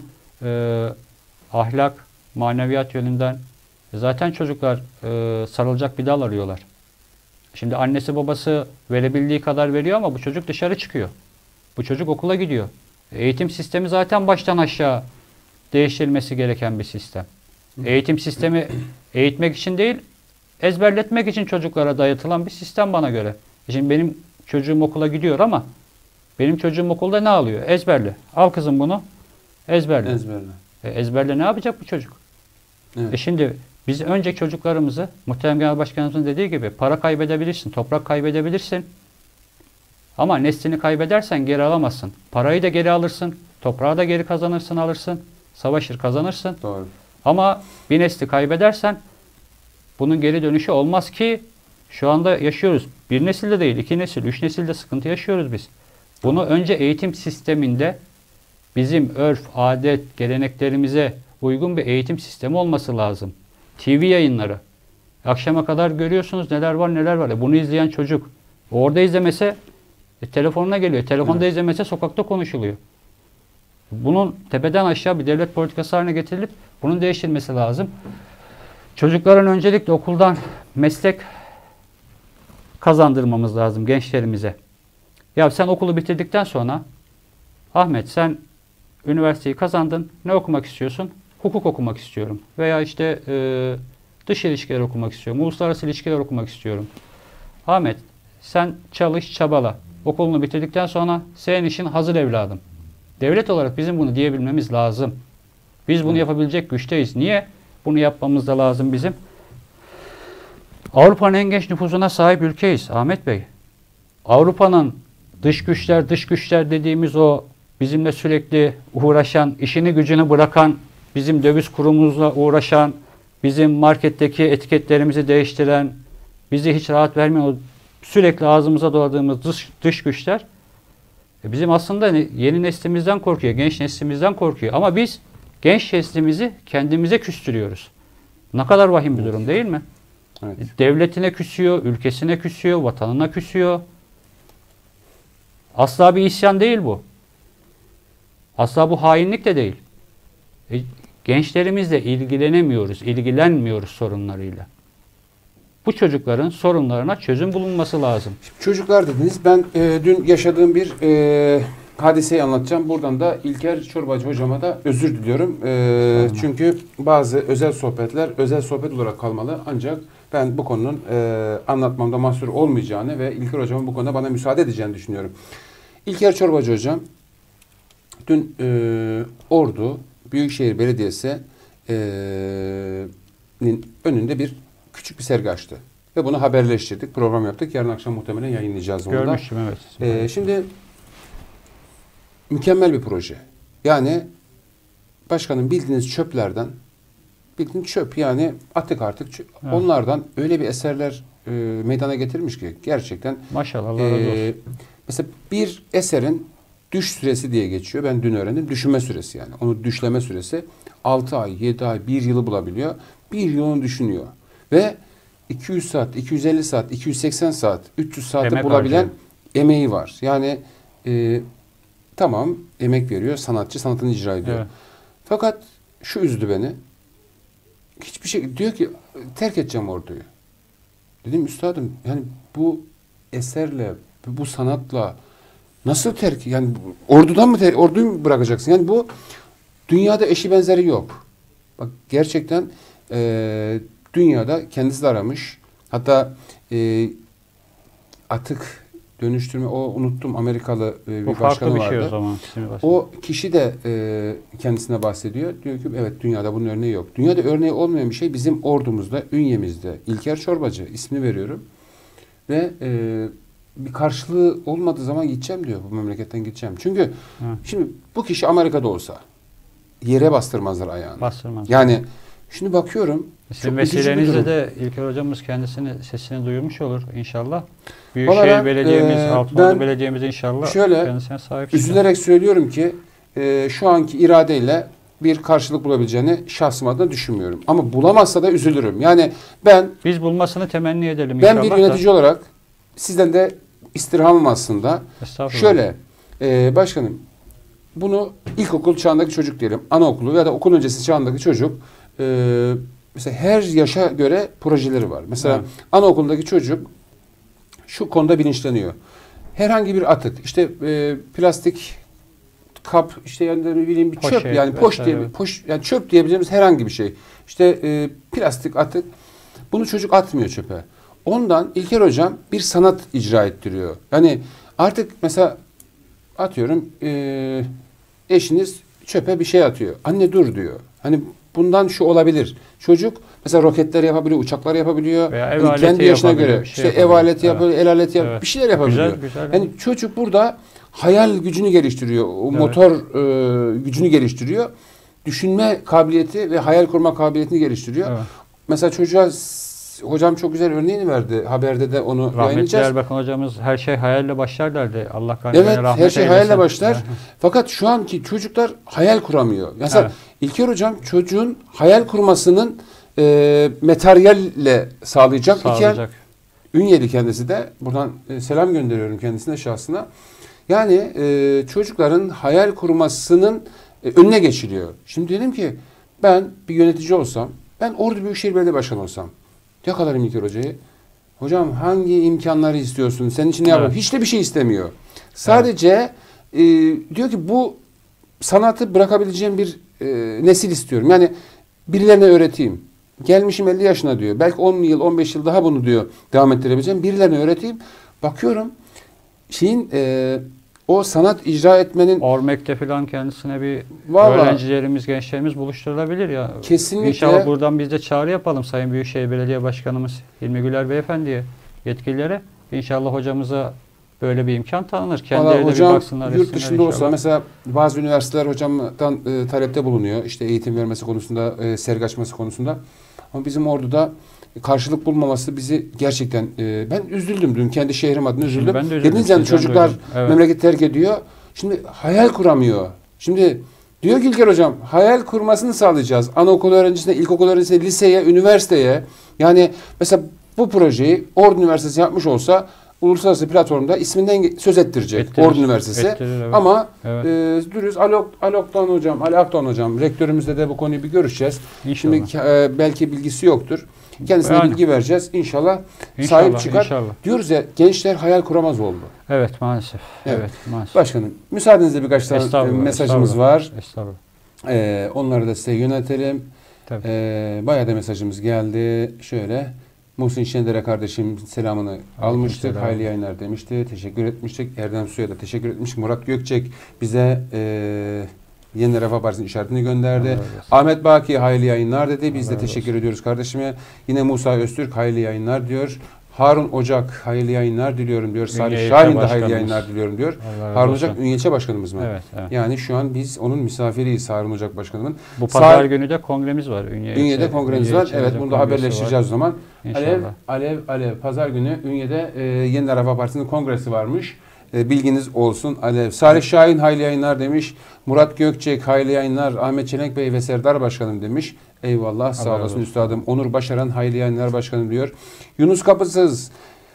ahlak, maneviyat yönünden zaten çocuklar sarılacak bir dal arıyorlar. Şimdi annesi babası verebildiği kadar veriyor ama bu çocuk dışarı çıkıyor. Bu çocuk okula gidiyor. Eğitim sistemi zaten baştan aşağı değiştirilmesi gereken bir sistem. Eğitim sistemi eğitmek için değil, ezberletmek için çocuklara dayatılan bir sistem bana göre. Şimdi benim çocuğum okula gidiyor ama benim çocuğum okulda ne alıyor? Ezberle. Al kızım bunu. Ezberle. Ezberle ne yapacak bu çocuk? Evet. Şimdi biz önce çocuklarımızı, Muhterem Genel Başkanımızın dediği gibi para kaybedebilirsin, toprak kaybedebilirsin. Ama neslini kaybedersen geri alamazsın. Parayı da geri alırsın, toprağı da geri kazanırsın, alırsın. Savaşır, kazanırsın. Doğru. Ama bir nesli kaybedersen bunun geri dönüşü olmaz ki şu anda yaşıyoruz. Bir nesilde değil, 2 nesil, 3 nesilde sıkıntı yaşıyoruz biz. Bunu önce eğitim sisteminde bizim örf, adet, geleneklerimize uygun bir eğitim sistemi olması lazım. TV yayınları. Akşama kadar görüyorsunuz neler var neler var. Bunu izleyen çocuk orada izlemese telefonuna geliyor. Telefonda izlemese sokakta konuşuluyor. Bunun tepeden aşağı bir devlet politikası haline getirilip bunun değiştirilmesi lazım. Çocukların öncelikle okuldan meslek kazandırmamız lazım gençlerimize. Ya sen okulu bitirdikten sonra Ahmet sen üniversiteyi kazandın. Ne okumak istiyorsun? Hukuk okumak istiyorum. Veya işte dış ilişkiler okumak istiyorum. Uluslararası ilişkiler okumak istiyorum. Ahmet sen çalış, çabala. Okulunu bitirdikten sonra senin işin hazır evladım. Devlet olarak bizim bunu diyebilmemiz lazım. Biz bunu yapabilecek güçteyiz. Niye? Bunu yapmamız da lazım bizim. Avrupa'nın en genç nüfusuna sahip ülkeyiz Ahmet Bey. Avrupa'nın dış güçler dediğimiz o bizimle sürekli uğraşan, işini gücünü bırakan, bizim döviz kurumumuzla uğraşan, bizim marketteki etiketlerimizi değiştiren, bizi hiç rahat vermeyen, sürekli ağzımıza doladığımız dış güçler bizim aslında yeni neslimizden korkuyor, genç neslimizden korkuyor. Ama biz genç neslimizi kendimize küstürüyoruz. Ne kadar vahim bir durum değil mi? Evet. Devletine küsüyor, ülkesine küsüyor, vatanına küsüyor. Asla bir isyan değil bu. Asla bu hainlik de değil. Gençlerimizle ilgilenmiyoruz sorunlarıyla. Bu çocukların sorunlarına çözüm bulunması lazım. Şimdi çocuklar dediniz. Ben dün yaşadığım bir hadiseyi anlatacağım. Buradan da İlker Çorbacı hocama da özür diliyorum. Çünkü bazı özel sohbetler özel sohbet olarak kalmalı. Ancak ben bu konunun anlatmamda mahsur olmayacağını ve İlker hocamın bu konuda bana müsaade edeceğini düşünüyorum. İlker Çorbacı hocam dün Ordu Büyükşehir Belediyesi'nin önünde küçük bir sergi açtı. Ve bunu haberleştirdik, program yaptık. Yarın akşam muhtemelen yayınlayacağız onu da. Görmüştüm, evet. Şimdi mükemmel bir proje. Yani başkanın bildiğiniz çöplerden, bildiğiniz çöp yani atık artık evet. Onlardan öyle bir eserler meydana getirmiş ki gerçekten. Maşallah Allah razı olsun. Mesela bir eserin düş süresi diye geçiyor. Ben dün öğrendim. Düşünme süresi yani. Onu düşleme süresi 6 ay, 7 ay, 1 yılı bulabiliyor. 1 yıl onu düşünüyor. Ve 200 saat, 250 saat, 280 saat, 300 saati bulabilen emeği var. Yani tamam emek veriyor. Sanatçı sanatını icra ediyor. Evet. Fakat şu üzdü beni. Hiçbir şey diyor ki terk edeceğim Ordu'yu. Dedim üstadım yani bu eserle, bu sanatla nasıl terk? Yani Ordu'dan mı Ordu'yu mu bırakacaksın? Yani bu dünyada eşi benzeri yok. Bak gerçekten dünyada kendisi de aramış. Hatta atık dönüştürme, o unuttum, Amerikalı bir Bu farklı başkanı bir şey vardı. o zaman. O kişi de kendisine bahsediyor. Diyor ki evet, dünyada bunun örneği yok. Dünyada örneği olmayan bir şey bizim ordumuzda, ünyemizde. İlker Çorbacı ismini veriyorum. Ve bir karşılığı olmadığı zaman gideceğim diyor. Bu memleketten gideceğim. Çünkü şimdi bu kişi Amerika'da olsa yere bastırmazlar ayağını. Bastırmaz. Yani şimdi bakıyorum. Sizin vesilenizle de İlker hocamız sesini duyurmuş olur inşallah. Vallahi Büyükşehir Belediye'miz, Altınordu ben Belediye'miz inşallah şöyle kendisine sahip çıkar. üzülerek söylüyorum ki şu anki iradeyle bir karşılık bulabileceğini şahsım adına düşünmüyorum. Ama bulamazsa da üzülürüm. Yani biz bulmasını temenni edelim ben inşallah. bir yönetici olarak sizden de istirhamım aslında. Şöyle başkanım, bunu ilkokul çağındaki çocuk diyelim, anaokulu ya da okul öncesi çağındaki çocuk, mesela her yaşa göre projeleri var. Mesela anaokulundaki çocuk şu konuda bilinçleniyor. Herhangi bir atık, işte plastik kap, işte yani ne bileyim bir çöp, yani yani çöp diyebileceğimiz herhangi bir şey. İşte plastik atık, bunu çocuk atmıyor çöpe. Ondan İlker hocam bir sanat icra ettiriyor. Yani artık mesela atıyorum eşiniz çöpe bir şey atıyor. Anne dur diyor. Hani bundan şu olabilir. Çocuk mesela roketler yapabiliyor, uçaklar yapabiliyor. Yani kendi yaşına göre işte ev aleti yapabiliyor, el aleti yapabiliyor, bir şeyler yapabiliyor. Güzel. Yani çocuk burada hayal gücünü geliştiriyor. O motor gücünü geliştiriyor. Düşünme kabiliyeti ve hayal kurma kabiliyetini geliştiriyor. Evet. Mesela çocuğa hocam çok güzel örneğini verdi. Haberde de onu yayınlayacağız. Rahmetli Erbakan hocamız her şey hayalle başlar derdi. Allah rahmet eylesin. Evet, her şey hayalle başlar. Fakat şu anki çocuklar hayal kuramıyor. Mesela İlker hocam çocuğun hayal kurmasının materyalle sağlayacak iken Ünyeli kendisi de. Buradan selam gönderiyorum kendisine, şahsına. Yani çocukların hayal kurmasının önüne geçiliyor. Şimdi dedim ki ben bir yönetici olsam, ben Ordu Büyükşehir Belediye Başkanı olsam, yakalarım İlker Hoca'yı. Hocam hangi imkanları istiyorsun? Senin için ne yapalım? Hiç de bir şey istemiyor. Sadece diyor ki bu sanatı bırakabileceğim bir nesil istiyorum. Yani birilerine öğreteyim. Gelmişim 50 yaşına diyor. Belki 10 yıl, 15 yıl daha bunu diyor devam ettirebileceğim. Birilerine öğreteyim. Bakıyorum o sanat icra etmenin Ormek'te falan kendisine bir öğrencilerimiz, gençlerimiz buluşturulabilir ya. Kesinlikle. İnşallah buradan biz de çağrı yapalım Sayın Büyükşehir Belediye Başkanımız Hilmi Güler Beyefendi'ye, yetkililere. İnşallah hocamıza böyle bir imkan tanınır. Kendileri de bir baksınlar. Yurt dışında olsa mesela bazı üniversiteler hocamdan talepte bulunuyor. İşte eğitim vermesi konusunda, sergi açması konusunda. Ama bizim Ordu'da karşılık bulmaması bizi gerçekten ben üzüldüm dün, kendi şehrim adına üzüldüm. Dediniz yani çocuklar memleketi terk ediyor. Şimdi hayal kuramıyor. Şimdi diyor ki İlker hocam hayal kurmasını sağlayacağız. Anaokulu öğrencisine, ilkokul öğrencisine, liseye, üniversiteye. Yani mesela bu projeyi Ordu Üniversitesi yapmış olsa uluslararası platformda isminden söz ettirecek Ordu Üniversitesi. Evet. Ama dürüst Ali Akdoğan hocam rektörümüzle de bu konuyu bir görüşeceğiz. İnşallah. Şimdi belki bilgisi yoktur. Kendisine bilgi vereceğiz. İnşallah sahip çıkar. İnşallah. Diyoruz ya, gençler hayal kuramaz oldu. Evet maalesef. Evet maalesef. Başkanım müsaadenizle birkaç tane mesajımız var. Onları da size yöneltelim. Bayağı da mesajımız geldi. Şöyle Muhsin Şendere kardeşim selamını almıştık. Hayırlı yayınlar demişti. Teşekkür etmiştik. Erdem Su'ya da teşekkür etmiştik. Murat Gökçek bize Yeni Refah Partisi'nin işaretini gönderdi. Ahmet Baki hayırlı yayınlar dedi. Biz de teşekkür ediyoruz kardeşime. Yine Musa Öztürk hayırlı yayınlar diyor. Harun Ocak hayırlı yayınlar diliyorum diyor. Salih Şahin de hayırlı yayınlar diliyorum diyor. Harun Ocak Ünye İlçe Başkanımız mı? Evet. Yani şu an biz onun misafiriyiz Harun Ocak Başkanımın. Bu pazar günü de kongremiz var. Ünye'de kongremiz var. Evet, bunu da haberleştireceğiz o zaman. Alev pazar günü Ünye'de Yeni Refah Partisi'nin kongresi varmış. Bilginiz olsun. Salih Şahin hayırlı yayınlar demiş. Murat Gökçek hayırlı yayınlar. Ahmet Çelenk Bey ve Serdar Başkanım demiş. Eyvallah, sağ olasın üstadım. Onur Başaran hayırlı yayınlar başkanım diyor. Yunus Kapısız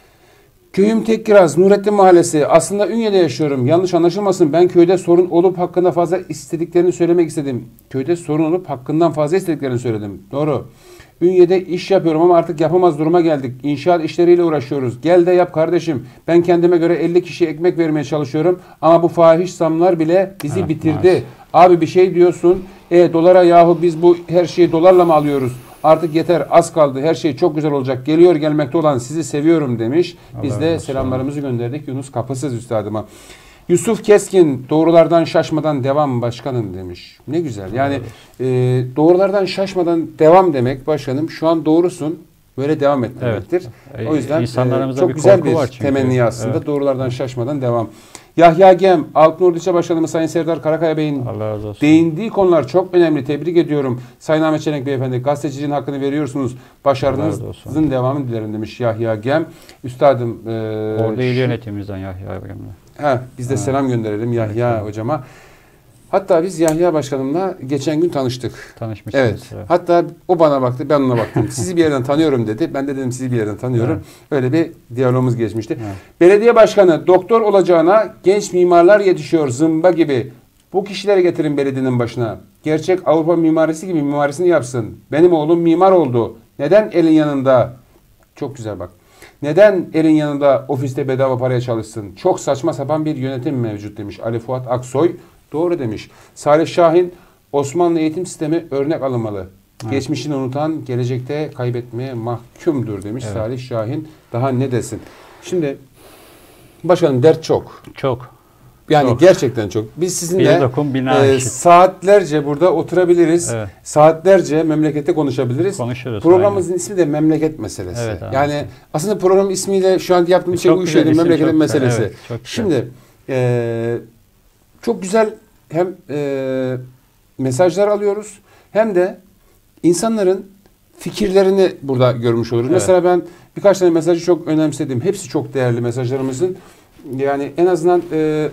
köyüm Tekkiraz, Nurettin Mahallesi. Aslında Ünye'de yaşıyorum. Yanlış anlaşılmasın. Ben köyde sorun olup hakkında fazla istediklerini söylemek istedim. Köyde sorun olup hakkından fazla istediklerini söyledim. Doğru. Ünye'de iş yapıyorum ama artık yapamaz duruma geldik. İnşaat işleriyle uğraşıyoruz. Gel de yap kardeşim. Ben kendime göre 50 kişiye ekmek vermeye çalışıyorum. Ama bu fahiş zamlar bile bizi bitirdi. Maalesef. Abi bir şey diyorsun. Dolara yahu biz bu her şeyi dolarla mı alıyoruz? Artık yeter, az kaldı, her şey çok güzel olacak. Geliyor gelmekte olan sizi seviyorum demiş. Biz Allah de razı olsun. selamlarımızı gönderdik Yunus Kapısız üstadıma. Yusuf Keskin, doğrulardan şaşmadan devam başkanım demiş. Ne güzel. Yani doğrulardan şaşmadan devam demek başkanım. Şu an doğrusun, böyle devam et demektir. Evet. O yüzden İnsanlarımızda çok bir güzel korku bir var çünkü. temenni aslında. Evet. Doğrulardan şaşmadan devam. Yahya Gem, Altınordu İlçe Başkanımız Sayın Serdar Karakaya Bey'in Allah razı olsun. değindiği konular çok önemli. Tebrik ediyorum. Sayın Ahmet Çelenk Beyefendi, gazeteciliğin hakkını veriyorsunuz. Başarınızın devamını dilerim demiş Yahya Gem. Üstadım. Orada il yönetimimizden Yahya Gem'le. Biz de selam gönderelim Yahya Evet. hocama. Hatta biz Yahya Başkanımla geçen gün tanıştık. Tanışmışsınız. Evet. Hatta o bana baktı, ben ona baktım. Sizi bir yerden tanıyorum dedi. Ben de dedim sizi bir yerden tanıyorum. Evet. Öyle bir diyalogumuz geçmişti. Evet. Belediye başkanı doktor olacağına genç mimarlar yetişiyor zımba gibi. Bu kişileri getirin belediyenin başına. Gerçek Avrupa mimarisi gibi mimarisini yapsın. Benim oğlum mimar oldu. Neden elin yanında? Çok güzel bak. Neden elin yanında ofiste bedava paraya çalışsın? Çok saçma sapan bir yönetim mevcut demiş Ali Fuat Aksoy. Doğru demiş. Salih Şahin, Osmanlı eğitim sistemi örnek alınmalı. Evet. Geçmişini unutan gelecekte kaybetmeye mahkumdur demiş Salih Şahin. Daha ne desin? Şimdi başkanım dert çok. Çok. Yani çok. Gerçekten çok. Biz sizinle saatlerce burada oturabiliriz. Evet. Saatlerce memlekette konuşabiliriz. Konuşuruz. Programımızın ismi de memleket meselesi. Evet, yani aslında program ismiyle şu an yaptığımız şey bu işlerin memleketin meselesi. Evet, şimdi çok güzel hem mesajlar alıyoruz hem de insanların fikirlerini burada görmüş oluruz. Evet. Mesela ben birkaç tane mesajı çok önemsedim. Hepsi çok değerli mesajlarımızın. Yani en azından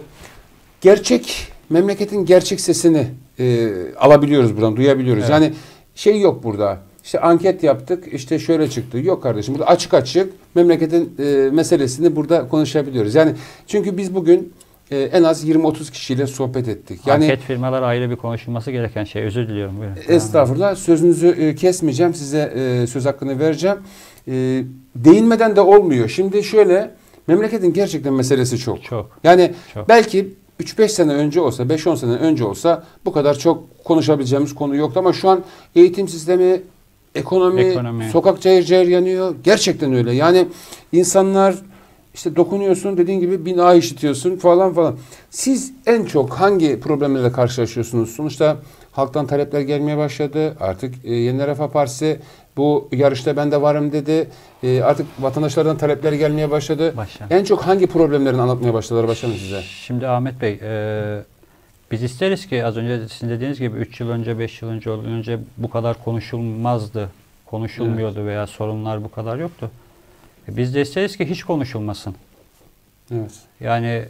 memleketin gerçek sesini alabiliyoruz buradan, duyabiliyoruz. Evet. Yani şey yok burada. İşte anket yaptık, işte şöyle çıktı. Yok kardeşim, burada açık açık memleketin meselesini burada konuşabiliyoruz. Yani çünkü biz bugün en az 20-30 kişiyle sohbet ettik. Yani anket firmalar ayrı bir konuşulması gereken şey. Özür diliyorum. Buyurun. Estağfurullah. Sözünüzü kesmeyeceğim. Size söz hakkını vereceğim. Değinmeden de olmuyor. Şimdi şöyle, memleketin gerçekten meselesi çok. Yani çok. Belki 3-5 sene önce olsa, 5-10 sene önce olsa bu kadar çok konuşabileceğimiz konu yoktu ama şu an eğitim sistemi, ekonomi. Sokak cayır cayır yanıyor. Gerçekten öyle. Yani insanlar işte dokunuyorsun, dediğin gibi bina işitiyorsun falan falan. Siz en çok hangi problemlerle karşılaşıyorsunuz? Sonuçta halktan talepler gelmeye başladı. Artık Yeni Refah Partisi bu yarışta ben de varım dedi. Artık vatandaşlardan talepler gelmeye başladı. En çok hangi problemlerini anlatmaya başladılar başkanım size? Şimdi Ahmet Bey, biz isteriz ki az önce sizin dediğiniz gibi 3 yıl önce, 5 yıl önce bu kadar konuşulmazdı. Konuşulmuyordu veya sorunlar bu kadar yoktu. Biz de isteriz ki hiç konuşulmasın. Evet. Yani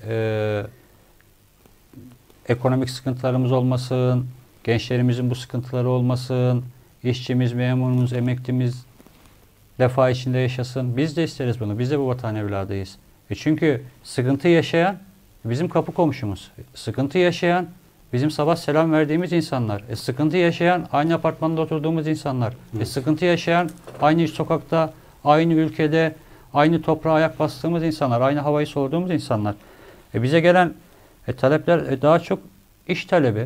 ekonomik sıkıntılarımız olmasın, gençlerimizin bu sıkıntıları olmasın, işçimiz, memurumuz, emeklimiz refah içinde yaşasın. Biz de isteriz bunu. Biz de bu vatan evladıyız. Çünkü sıkıntı yaşayan bizim kapı komşumuz. Sıkıntı yaşayan bizim sabah selam verdiğimiz insanlar. Sıkıntı yaşayan aynı apartmanda oturduğumuz insanlar. Sıkıntı yaşayan aynı sokakta, aynı ülkede, aynı toprağa ayak bastığımız insanlar, aynı havayı soluduğumuz insanlar. Bize gelen talepler daha çok iş talebi.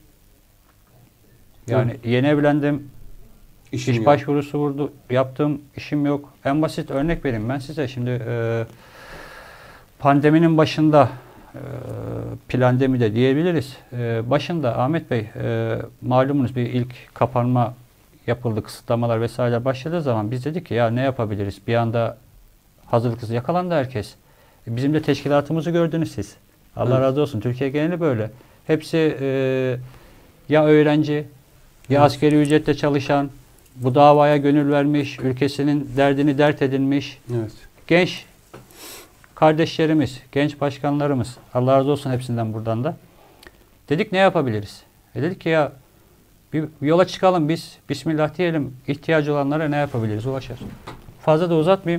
Yani yeni evlendim, iş başvurusu yaptım, işim yok. En basit örnek vereyim ben size. Şimdi pandeminin başında, plandemi de diyebiliriz. Başında Ahmet Bey, malumunuz bir ilk kapanma yapıldı, kısıtlamalar vesaire başladığı zaman biz dedik ki ya ne yapabiliriz? Bir anda hazırlıksız yakalandı herkes. Bizim de teşkilatımızı gördünüz siz. Allah razı olsun. Türkiye geneli böyle. Hepsi ya öğrenci, ya askeri ücretle çalışan, bu davaya gönül vermiş, ülkesinin derdini dert edinmiş. Evet. Genç kardeşlerimiz, genç başkanlarımız. Allah razı olsun hepsinden buradan da. Dedik ne yapabiliriz? Dedik ki ya bir yola çıkalım biz. Bismillah diyelim. İhtiyacı olanlara ne yapabiliriz? Ulaşır. Fazla da uzatmayayım.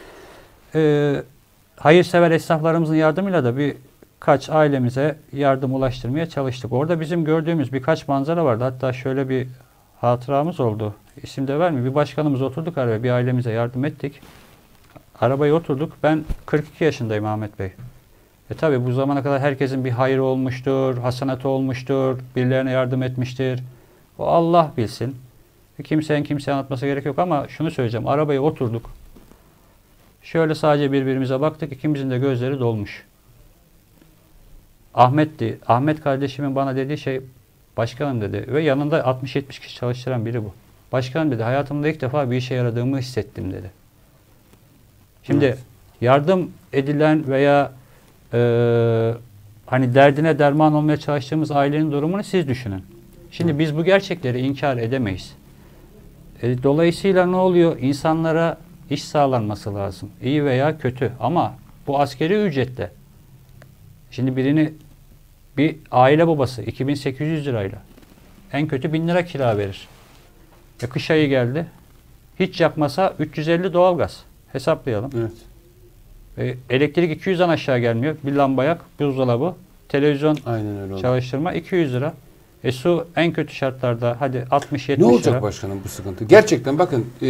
Hayırsever esnaflarımızın yardımıyla da birkaç ailemize yardım ulaştırmaya çalıştık. Orada bizim gördüğümüz birkaç manzara vardı. Hatta şöyle bir hatıramız oldu. İsim de vermeyeyim. Bir başkanımız oturduk arabaya. Bir ailemize yardım ettik. Arabaya oturduk. Ben 42 yaşındayım Ahmet Bey. Tabii bu zamana kadar herkesin bir hayrı olmuştur, hasenatı olmuştur, birilerine yardım etmiştir. O Allah bilsin. Kimseye anlatması gerek yok ama şunu söyleyeceğim. Arabaya oturduk. Şöyle sadece birbirimize baktık. İkimizin de gözleri dolmuş. Ahmet'ti. Ahmet kardeşimin bana dediği şey, başkanım dedi. Ve yanında 60-70 kişi çalıştıran biri bu. Başkanım dedi, hayatımda ilk defa bir işe yaradığımı hissettim dedi. Şimdi Evet. yardım edilen veya hani derdine derman olmaya çalıştığımız ailenin durumunu siz düşünün. Şimdi biz bu gerçekleri inkar edemeyiz. Dolayısıyla ne oluyor? İnsanlara iş sağlanması lazım. İyi veya kötü. Ama bu askeri ücretle. Şimdi bir aile babası 2800 lirayla en kötü 1000 lira kira verir. Kış ayı geldi. Hiç yakmasa 350 doğalgaz. Hesaplayalım. Evet. Elektrik 200'den aşağı gelmiyor. Bir lamba yak, buzdolabı, televizyon Aynen öyle oldu. çalıştırma 200 lira. Su en kötü şartlarda hadi 60-70 Ne olacak lira. başkanım bu sıkıntı? Gerçekten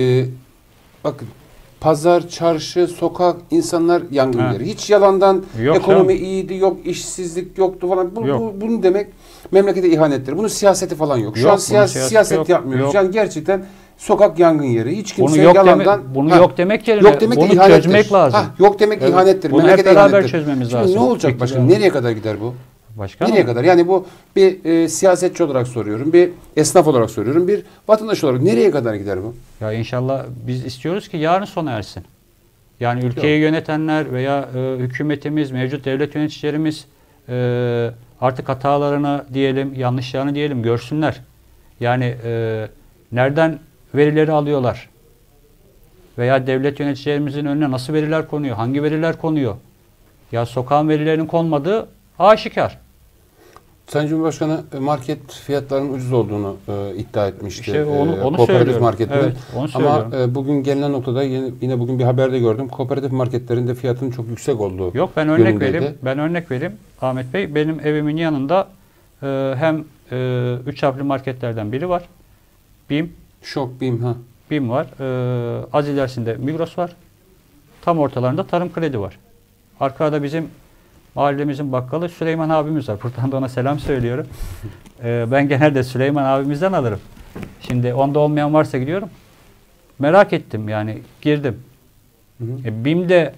bakın pazar, çarşı, sokak, insanlar yangın Ha. yeri. Hiç yalandan Yok ekonomi canım. iyiydi, yok işsizlik yoktu falan. Yok. Bunu demek memlekete ihanettir. Bunun siyaseti falan yok. Şu Yok, an bunun siyaseti siyaset yok. yapmıyoruz. Yok. Yani gerçekten sokak yangın yeri. Hiç kimse Bunu yok yalandan yok demek yerine yok demek bunu ihanettir. çözmek lazım. Yok demek Evet. ihanettir. Bunu hep Memlekete beraber ihanettir. çözmemiz Şimdi lazım. ne olacak başkanım? Nereye kadar gider bu? Başkanım, Nereye kadar? Yani bu bir siyasetçi olarak soruyorum, bir esnaf olarak soruyorum, bir vatandaş olarak nereye kadar gider bu? ya inşallah biz istiyoruz ki yarın sona ersin. Yani ülkeyi yönetenler veya hükümetimiz, mevcut devlet yöneticilerimiz artık hatalarını diyelim, yanlışlarını diyelim görsünler. Yani nereden verileri alıyorlar? Veya devlet yöneticilerimizin önüne nasıl veriler konuyor? Hangi veriler konuyor? Ya sokağın verilerinin konmadığı aşikar. Sayın Cumhurbaşkanı market fiyatlarının ucuz olduğunu iddia etmişti. İşte onu kooperatif söylüyorum. marketlerin. Evet, onu Ama söylüyorum. bugün gelinen noktada yine bugün bir haberde gördüm. Kooperatif marketlerinde fiyatın çok yüksek olduğu Yok, ben örnek yönündeydi. vereyim. Ahmet Bey, benim evimin yanında hem 3 harfli marketlerden biri var. BİM var. Az ilerisinde Migros var. Tam ortalarında Tarım Kredi var. Arkada bizim mahallemizin bakkalı Süleyman abimiz var. Buradan da ona selam söylüyorum. Ben genelde Süleyman abimizden alırım. Şimdi onda olmayan varsa gidiyorum. Merak ettim yani, girdim. BİM'de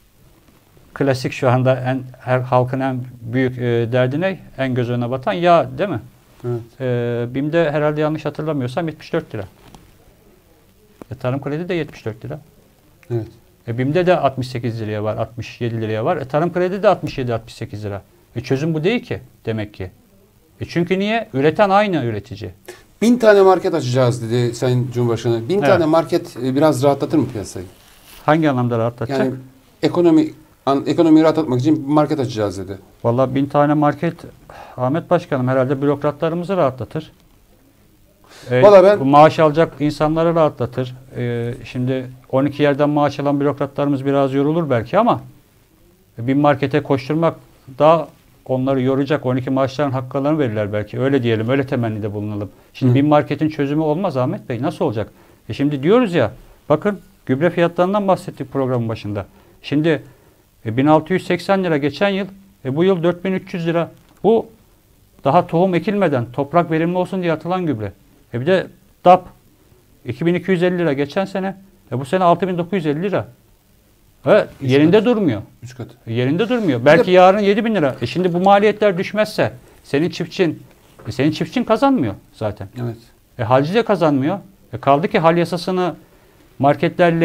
klasik şu anda halkın en büyük derdi ne? En göz önüne batan yağ değil mi? Evet. BİM'de herhalde yanlış hatırlamıyorsam 74 lira. Tarım Kredi de 74 lira. Evet. BİM'de de 68 liraya var, 67 liraya var. Tarım Kredi de 67-68 lira. Çözüm bu değil ki demek ki. Çünkü niye? Üreten aynı üretici. 1000 tane market açacağız dedi Sayın Cumhurbaşkanı. 1000 tane market biraz rahatlatır mı piyasayı? Hangi anlamda rahatlatacak? Yani ekonomiyi rahatlatmak için bir market açacağız dedi. Vallahi 1000 tane market, Ahmet Başkanım, herhalde bürokratlarımızı rahatlatır. Vallahi Bu maaş alacak insanları rahatlatır. Şimdi 12 yerden maaş alan bürokratlarımız biraz yorulur belki ama bir markete koşturmak daha onları yoracak. 12 maaşların haklarını verirler belki. Öyle diyelim, öyle temennide bulunalım. Şimdi bir marketin çözümü olmaz Ahmet Bey. Nasıl olacak? Şimdi diyoruz ya, bakın gübre fiyatlarından bahsettik programın başında. Şimdi 1680 lira geçen yıl, bu yıl 4300 lira. Bu daha tohum ekilmeden toprak verimli olsun diye atılan gübre. Bir de DAP 2250 lira geçen sene. Bu sene 6950 lira. Yerinde durmuyor. 3 kat. Yerinde durmuyor. Belki yarın 7000 lira. Şimdi bu maliyetler düşmezse senin çiftçin kazanmıyor zaten. Evet. Halci de kazanmıyor. Kaldı ki hal yasasını marketler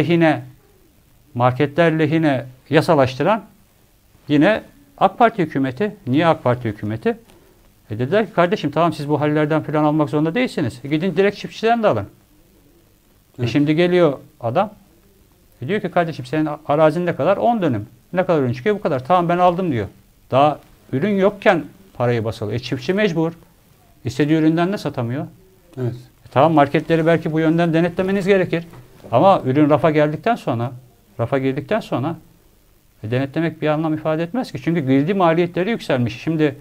lehine yasalaştıran yine AK Parti hükümeti. Niye AK Parti hükümeti? Dediler ki kardeşim tamam, siz bu hallerden falan almak zorunda değilsiniz. Gidin direkt çiftçiden de alın. Evet. Şimdi geliyor adam. Diyor ki kardeşim senin arazin ne kadar? 10 dönüm. Ne kadar ürün çıkıyor? Bu kadar. Tamam ben aldım diyor. Daha ürün yokken parayı basalı. Çiftçi mecbur. İstediği üründen de satamıyor. Evet. Tamam, marketleri belki bu yönden denetlemeniz gerekir. Ama ürün rafa girdikten sonra denetlemek bir anlam ifade etmez ki. Çünkü girdi maliyetleri yükselmiş. Şimdi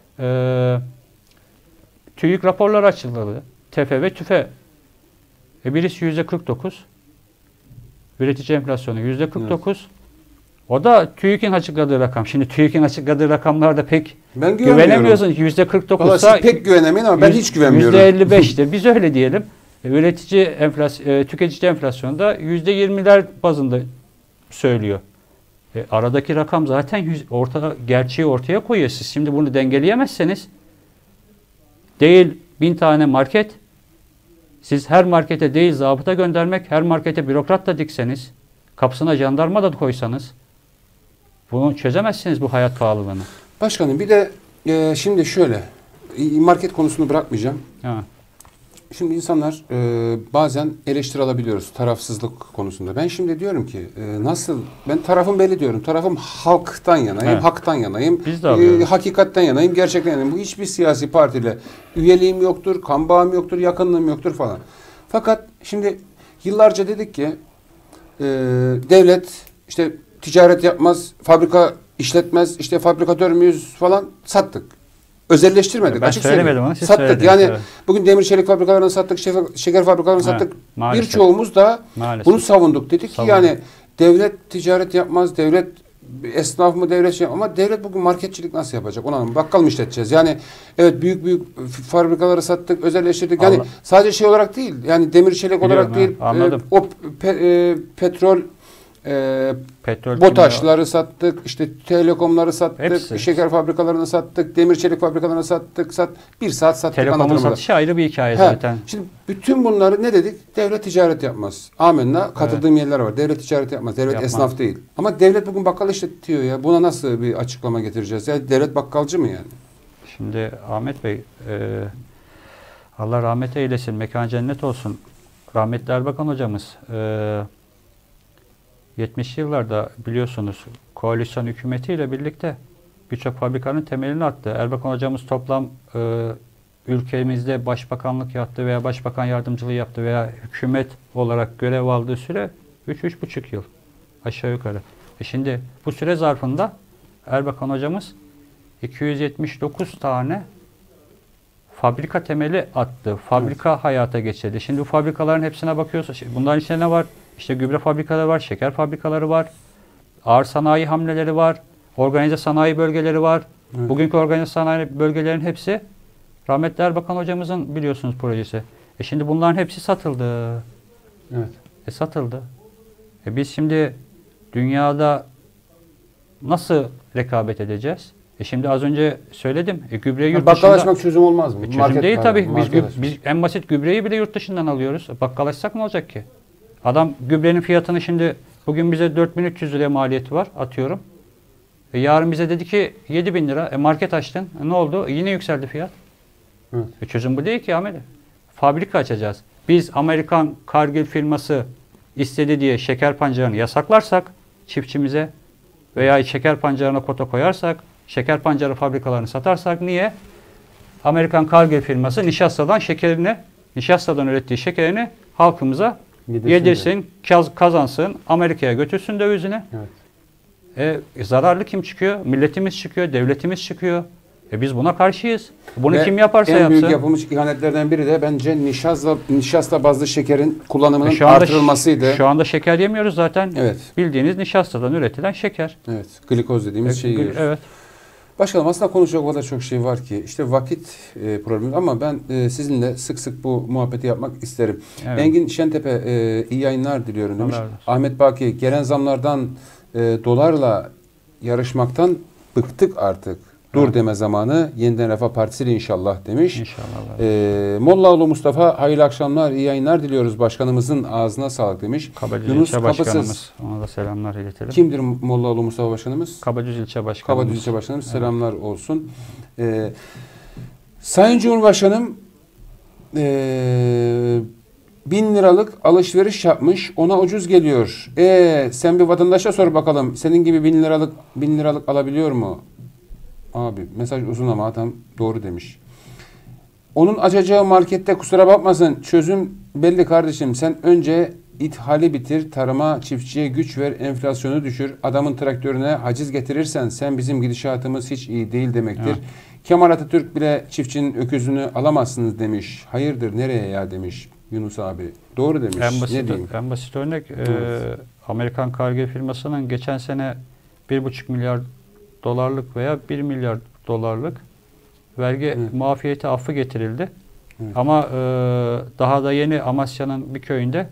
TÜİK raporları açıldı. TEFE ve TÜFE. Birisi %49. Üretici enflasyonu %49. Evet. O da TÜİK'in açıkladığı rakam. Şimdi TÜİK'in açıkladığı rakamlarda pek güvenemiyorsun. %49'sa pek güvenemeyin ama ben hiç güvenmiyorum. %55'tir. Biz öyle diyelim. Tüketici enflasyonda %20'ler bazında söylüyor. Aradaki rakam zaten gerçeği ortaya koyuyor. Siz şimdi bunu dengeleyemezseniz değil 1000 tane market, siz her markete değil zabıta göndermek, her markete bürokrat da dikseniz, kapısına jandarma da koysanız bunu çözemezsiniz, bu hayat pahalılığını. Başkanım bir de şimdi şöyle, market konusunu bırakmayacağım. Ha. Şimdi insanlar bazen eleştiri alabiliyoruz tarafsızlık konusunda. Ben şimdi diyorum ki ben tarafım belli diyorum. Tarafım halktan yanayım, Evet. haktan yanayım, Biz de alıyoruz. hakikatten yanayım, gerçekten yanayım. Bu hiçbir siyasi partiyle üyeliğim yoktur, kan bağım yoktur, yakınlığım yoktur falan. Fakat şimdi yıllarca dedik ki devlet işte ticaret yapmaz, fabrika işletmez, işte fabrikatör müyüz falan, sattık. Özelleştirmedik. Ben açık söylemedim söyleyeyim. onu, siz Sattık. söylediniz, Yani evet. bugün demir çelik fabrikalarını sattık, şeker fabrikalarını Evet, sattık. maalesef. Birçoğumuz da Maalesef. bunu savunduk. Dedik ki Savunduk. yani devlet ticaret yapmaz, devlet esnaf mı, devlet şey, ama devlet bugün marketçilik nasıl yapacak? Onu anlamadım. Bakkal mı işleteceğiz? Yani evet, büyük fabrikaları sattık, özelleştirdik. Yani sadece şey olarak değil. Yani demir çelik olarak değil. Anladım. Petrol Petrol, BOTAŞ'ları sattık, işte telekomları sattık, Hepsi. şeker fabrikalarını sattık, demir çelik fabrikalarını sattık. Bir saat sattık. Telekomun anlatırım satışı ayrı bir hikaye burada. zaten. Şimdi bütün bunları ne dedik? Devlet ticaret yapmaz. Amenna. Katıldığım yerler var. Devlet ticaret yapmaz. Devlet Yapmaz. esnaf değil. Ama devlet bugün bakkal işletiyor ya. Buna nasıl bir açıklama getireceğiz? Ya devlet bakkalcı mı yani? Şimdi Ahmet Bey, Allah rahmet eylesin, mekan cennet olsun. Rahmetli Erbakan hocamız 70'li yıllarda biliyorsunuz koalisyon hükümetiyle birlikte birçok fabrikanın temelini attı. Erbakan hocamız toplam ülkemizde başbakanlık yaptı veya başbakan yardımcılığı yaptı veya hükümet olarak görev aldığı süre 3-3,5 yıl aşağı yukarı. Şimdi bu süre zarfında Erbakan hocamız 279 tane fabrika temeli attı. Fabrika hayata geçirdi. Şimdi bu fabrikaların hepsine bakıyoruz. Bunların içinde ne var? İşte gübre fabrikaları var, şeker fabrikaları var, ağır sanayi hamleleri var, organize sanayi bölgeleri var. Evet. Bugünkü organize sanayi bölgelerin hepsi rahmetli Erbakan hocamızın biliyorsunuz projesi. Şimdi bunların hepsi satıldı. Evet. Satıldı. Biz şimdi dünyada nasıl rekabet edeceğiz? Şimdi az önce söyledim. Gübreyi yurt Bakkal dışında... açmak çözüm olmaz mı? Çözüm değil tabii. Market Biz en basit gübreyi bile yurt dışından alıyoruz. Bakkal açsak ne olacak ki? Adam gübrenin fiyatını şimdi bugün bize 4.300 liraya maliyeti var atıyorum. Yarın bize dedi ki 7.000 lira. Market açtın. Ne oldu? Yine yükseldi fiyat. Evet. Çözüm bu değil ki Ahmet. Fabrika açacağız. Biz Amerikan Cargill firması istedi diye şeker pancarını yasaklarsak çiftçimize veya şeker pancarına kota koyarsak, şeker pancarı fabrikalarını satarsak, niye? Amerikan Cargill firması nişastadan ürettiği şekerini halkımıza yedirsin, kazansın, Amerika'ya götürsün dövizini. Evet. Zararlı kim çıkıyor? Milletimiz çıkıyor, devletimiz çıkıyor. Biz buna karşıyız. Bunu Ve kim yaparsa en yapsın. büyük yapılmış ihanetlerden biri de bence nişasta bazlı şekerin kullanımının Şu anda, artırılmasıydı. Şu anda şeker yemiyoruz zaten. Evet. Bildiğiniz nişastadan üretilen şeker. Evet. Glikoz dediğimiz şeyi yiyoruz. Evet. Başkanım, aslında konuşacak o kadar çok şey var ki. İşte vakit problemi, ama ben sizinle sık sık bu muhabbeti yapmak isterim. Evet. Engin Şentepe iyi yayınlar diliyorum demiş. Allah razı olsun. Ahmet Baki, gelen zamlardan dolarla yarışmaktan bıktık artık. Dur Evet. deme zamanı. Yeniden Refah Partisi ile inşallah demiş. İnşallah. Mollaoğlu Mustafa, hayırlı akşamlar, iyi yayınlar diliyoruz. Başkanımızın ağzına sağlık demiş. Kabadüz Yunus ilçe Kapısız. başkanımız. Ona da selamlar iletelim. Kimdir Mollaoğlu Mustafa başkanımız? Kabadüz ilçe başkanımız. Kabadüz ilçe başkanımız. Selamlar olsun. Sayın Cumhurbaşkanım 1000 liralık alışveriş yapmış. Ona ucuz geliyor. Sen bir vatandaşa sor bakalım. Senin gibi 1000 liralık alabiliyor mu? Abi mesaj uzun ama adam doğru demiş. Onun açacağı markette kusura bakmasın. Çözüm belli kardeşim. Sen önce ithali bitir. Tarıma, çiftçiye güç ver. Enflasyonu düşür. Adamın traktörüne haciz getirirsen sen bizim gidişatımız hiç iyi değil demektir. Evet. Kemal Atatürk bile çiftçinin öküzünü alamazsınız demiş. Hayırdır nereye ya demiş Yunus abi. Doğru demiş. En basit örnek Amerikan Cargill firmasının geçen sene 1,5 milyar dolarlık veya 1 milyar dolarlık vergi muafiyeti affı getirildi. Evet. Ama daha da yeni Amasya'nın bir köyünde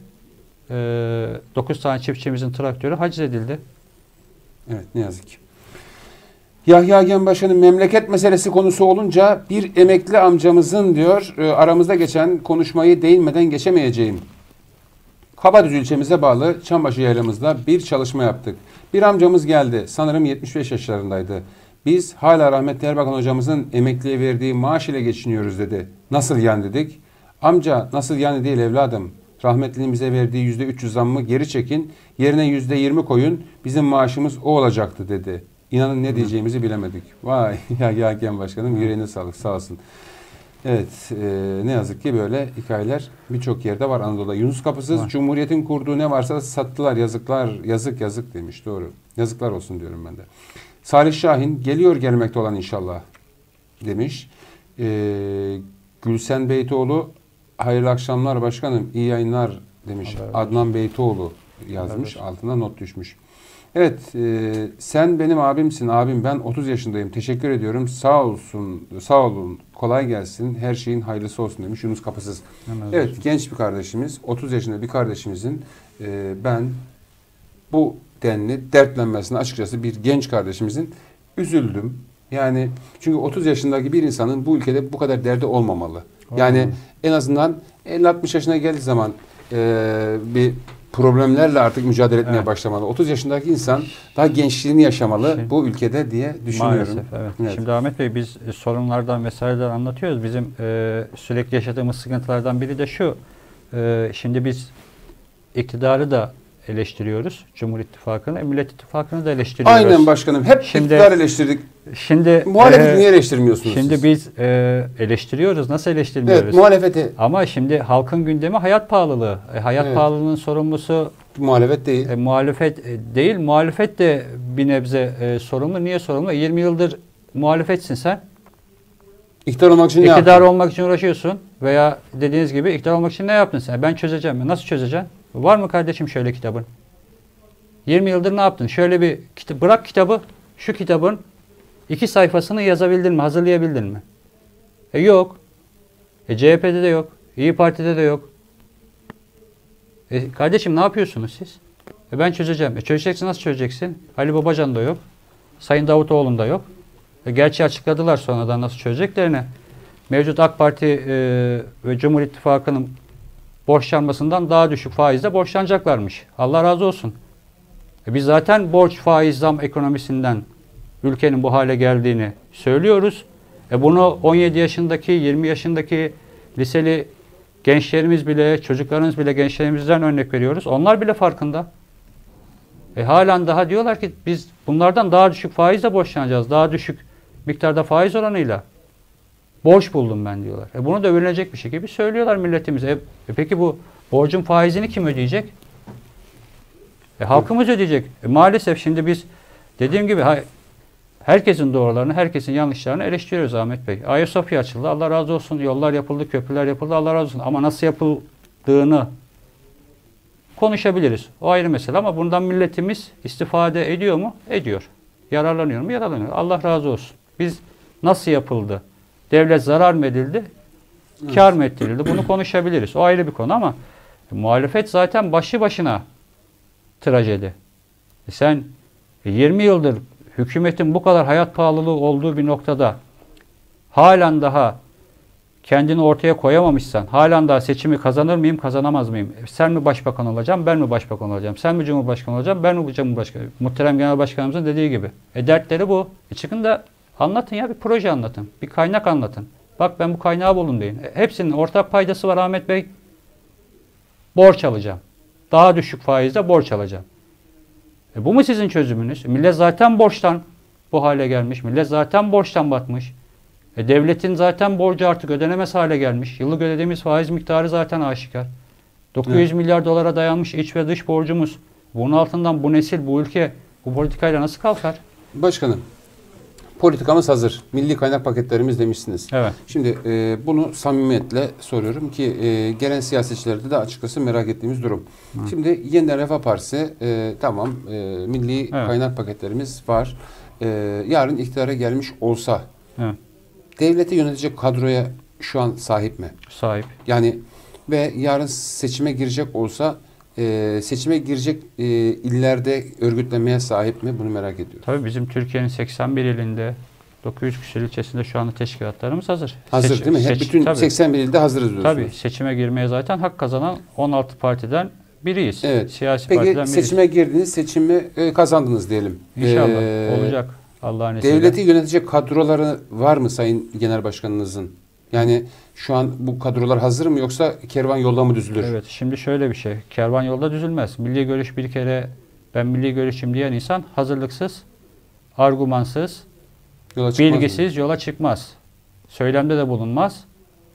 9 tane çiftçimizin traktörü haciz edildi. Evet, ne yazık ki. Yahya Genbaşı'nın memleket meselesi konusu olunca bir emekli amcamızın diyor aramızda geçen konuşmayı değinmeden geçemeyeceğim. Kabadüz ilçemize bağlı Çambaşı yaylamızda bir çalışma yaptık. Bir amcamız geldi. Sanırım 75 yaşlarındaydı. Biz hala rahmetli Erbakan hocamızın emekliye verdiği maaş ile geçiniyoruz dedi. Nasıl yani dedik. Amca nasıl yani değil evladım. Rahmetlinin bize verdiği %300 zammı geri çekin. Yerine %20 koyun. Bizim maaşımız o olacaktı dedi. İnanın ne diyeceğimizi bilemedik. Vay ya Gen Başkanım yüreğine sağlık sağ olsun. Evet ne yazık ki böyle hikayeler birçok yerde var Anadolu'da. Yunus Kapısız var. Cumhuriyet'in kurduğu ne varsa sattılar yazıklar yazık demiş doğru. Yazıklar olsun diyorum ben de. Salih Şahin geliyor gelmekte olan inşallah demiş. Gülsen Beytoğlu hayırlı akşamlar başkanım iyi yayınlar demiş. Adnan Beytoğlu yazmış altına not düşmüş. Evet sen benim abimsin abim ben 30 yaşındayım teşekkür ediyorum sağ olun kolay gelsin her şeyin hayırlısı olsun demiş Yunus Kapısız. Evet genç bir kardeşimiz 30 yaşında bir kardeşimizin ben bu denli dertlenmesine açıkçası bir genç kardeşimizin üzüldüm. Yani çünkü 30 yaşındaki bir insanın bu ülkede bu kadar derdi olmamalı. Yani en azından 50-60 yaşına geldiği zaman bir problemlerle artık mücadele etmeye başlamalı. 30 yaşındaki insan daha gençliğini yaşamalı bu ülkede diye düşünüyorum. Maalesef evet. Şimdi Ahmet Bey biz sorunlardan vesaireler anlatıyoruz. Bizim sürekli yaşadığımız sıkıntılardan biri de şu. Şimdi biz iktidarı da eleştiriyoruz. Cumhur İttifakı'nı, Millet İttifakı'nı da eleştiriyoruz. Aynen başkanım. Hep iktidar eleştirdik. Şimdi muhalefeti niye eleştirmiyorsunuz Şimdi siz? Biz eleştiriyoruz. Nasıl eleştirmiyoruz? Evet, muhalefeti. Ama şimdi halkın gündemi hayat pahalılığı. Hayat pahalılığının sorumlusu muhalefet değil. Muhalefet değil. Muhalefet de bir nebze sorumlu. Niye sorumlu? 20 yıldır muhalefetsin sen. İktidar olmak için ne yaptın? İktidar olmak için uğraşıyorsun. Veya dediğiniz gibi iktidar olmak için ne yaptın sen? Ben çözeceğim. Nasıl çözeceksin? Var mı kardeşim şöyle kitabın? 20 yıldır ne yaptın? Şöyle bir bırak kitabı. Şu kitabın 2 sayfasını yazabildin mi? Hazırlayabildin mi? Yok. CHP'de de yok. İyi Parti'de de yok. Kardeşim ne yapıyorsunuz siz? Ben çözeceğim. Çözeceksin nasıl çözeceksin? Ali Babacan da yok. Sayın Davutoğlu'nun da yok. Gerçi açıkladılar sonradan nasıl çözeceklerini. Mevcut AK Parti ve Cumhur İttifakı'nın borçlanmasından daha düşük faizle borçlanacaklarmış. Allah razı olsun. Biz zaten borç faiz zam ekonomisinden ülkenin bu hale geldiğini söylüyoruz. Bunu 17 yaşındaki, 20 yaşındaki liseli gençlerimiz bile, çocuklarımız bile gençlerimizden örnek veriyoruz. Onlar bile farkında. Halen daha diyorlar ki biz bunlardan daha düşük faizle borçlanacağız. Daha düşük miktarda faiz oranıyla. Borç buldum ben diyorlar. Bunu da övünecek bir şekilde söylüyorlar milletimize. Peki bu borcun faizini kim ödeyecek? Halkımız ödeyecek. Maalesef şimdi biz dediğim gibi herkesin doğrularını, herkesin yanlışlarını eleştiriyoruz Ahmet Bey. Ayasofya açıldı. Allah razı olsun. Yollar yapıldı, köprüler yapıldı. Allah razı olsun. Ama nasıl yapıldığını konuşabiliriz. O ayrı mesele ama bundan milletimiz istifade ediyor mu? Ediyor. Yararlanıyor mu? Yararlanıyor. Allah razı olsun. Biz nasıl yapıldı? Devlet zarar mı edildi? Kar mı ettirildi? Bunu konuşabiliriz. O ayrı bir konu ama muhalefet zaten başlı başına trajedi. Sen 20 yıldır hükümetin bu kadar hayat pahalılığı olduğu bir noktada halen daha kendini ortaya koyamamışsan, halen daha seçimi kazanır mıyım, kazanamaz mıyım? Sen mi başbakan olacağım, ben mi başbakan olacağım? Sen mi cumhurbaşkanı olacağım, ben mi cumhurbaşkanı? Muhterem Genel Başkanımızın dediği gibi. Dertleri bu. Çıkın da anlatın ya, bir proje anlatın. Bir kaynak anlatın. Bak ben bu kaynağı bulun deyin. Hepsinin ortak paydası var Ahmet Bey. Borç alacağım. Daha düşük faizle borç alacağım. Bu mu sizin çözümünüz? Millet zaten borçtan bu hale gelmiş. Millet zaten borçtan batmış. Devletin zaten borcu artık ödenemez hale gelmiş. Yıllık ödediğimiz faiz miktarı zaten aşikar. 900 milyar dolara dayanmış iç ve dış borcumuz. Bunun altından bu nesil, bu ülke bu politikayla nasıl kalkar? Başkanım, politikamız hazır. Milli kaynak paketlerimiz demişsiniz. Evet. Şimdi bunu samimiyetle soruyorum ki gelen siyasetçilerde de açıkçası merak ettiğimiz durum. Şimdi Yeniden Refah Partisi tamam milli kaynak paketlerimiz var. Yarın iktidara gelmiş olsa devleti yönetecek kadroya şu an sahip mi? Sahip. Yani ve yarın seçime girecek olsa seçime girecek illerde örgütlemeye sahip mi? Bunu merak ediyorum. Tabii bizim Türkiye'nin 81 ilinde 900 küsur ilçesinde şu anda teşkilatlarımız hazır. Hazır değil mi? Hep bütün tabii, 81 ilde hazırız diyorsunuz. tabii seçime girmeye zaten hak kazanan 16 partiden biriyiz. Evet. Siyasi Peki partiden biriyiz. seçime girdiniz, seçimi kazandınız diyelim. İnşallah olacak Allah'ın izniyle. Devleti yönetecek kadroları var mı Sayın Genel Başkanınızın? Yani şu an bu kadrolar hazır mı yoksa kervan yolda mı düzülür? Evet, şimdi şöyle bir şey. Kervan yolda düzülmez. Milli görüş bir kere ben milli görüşüm diyen insan hazırlıksız, argümansız, Yola çıkmaz bilgisiz yola çıkmaz. Söylemde de bulunmaz.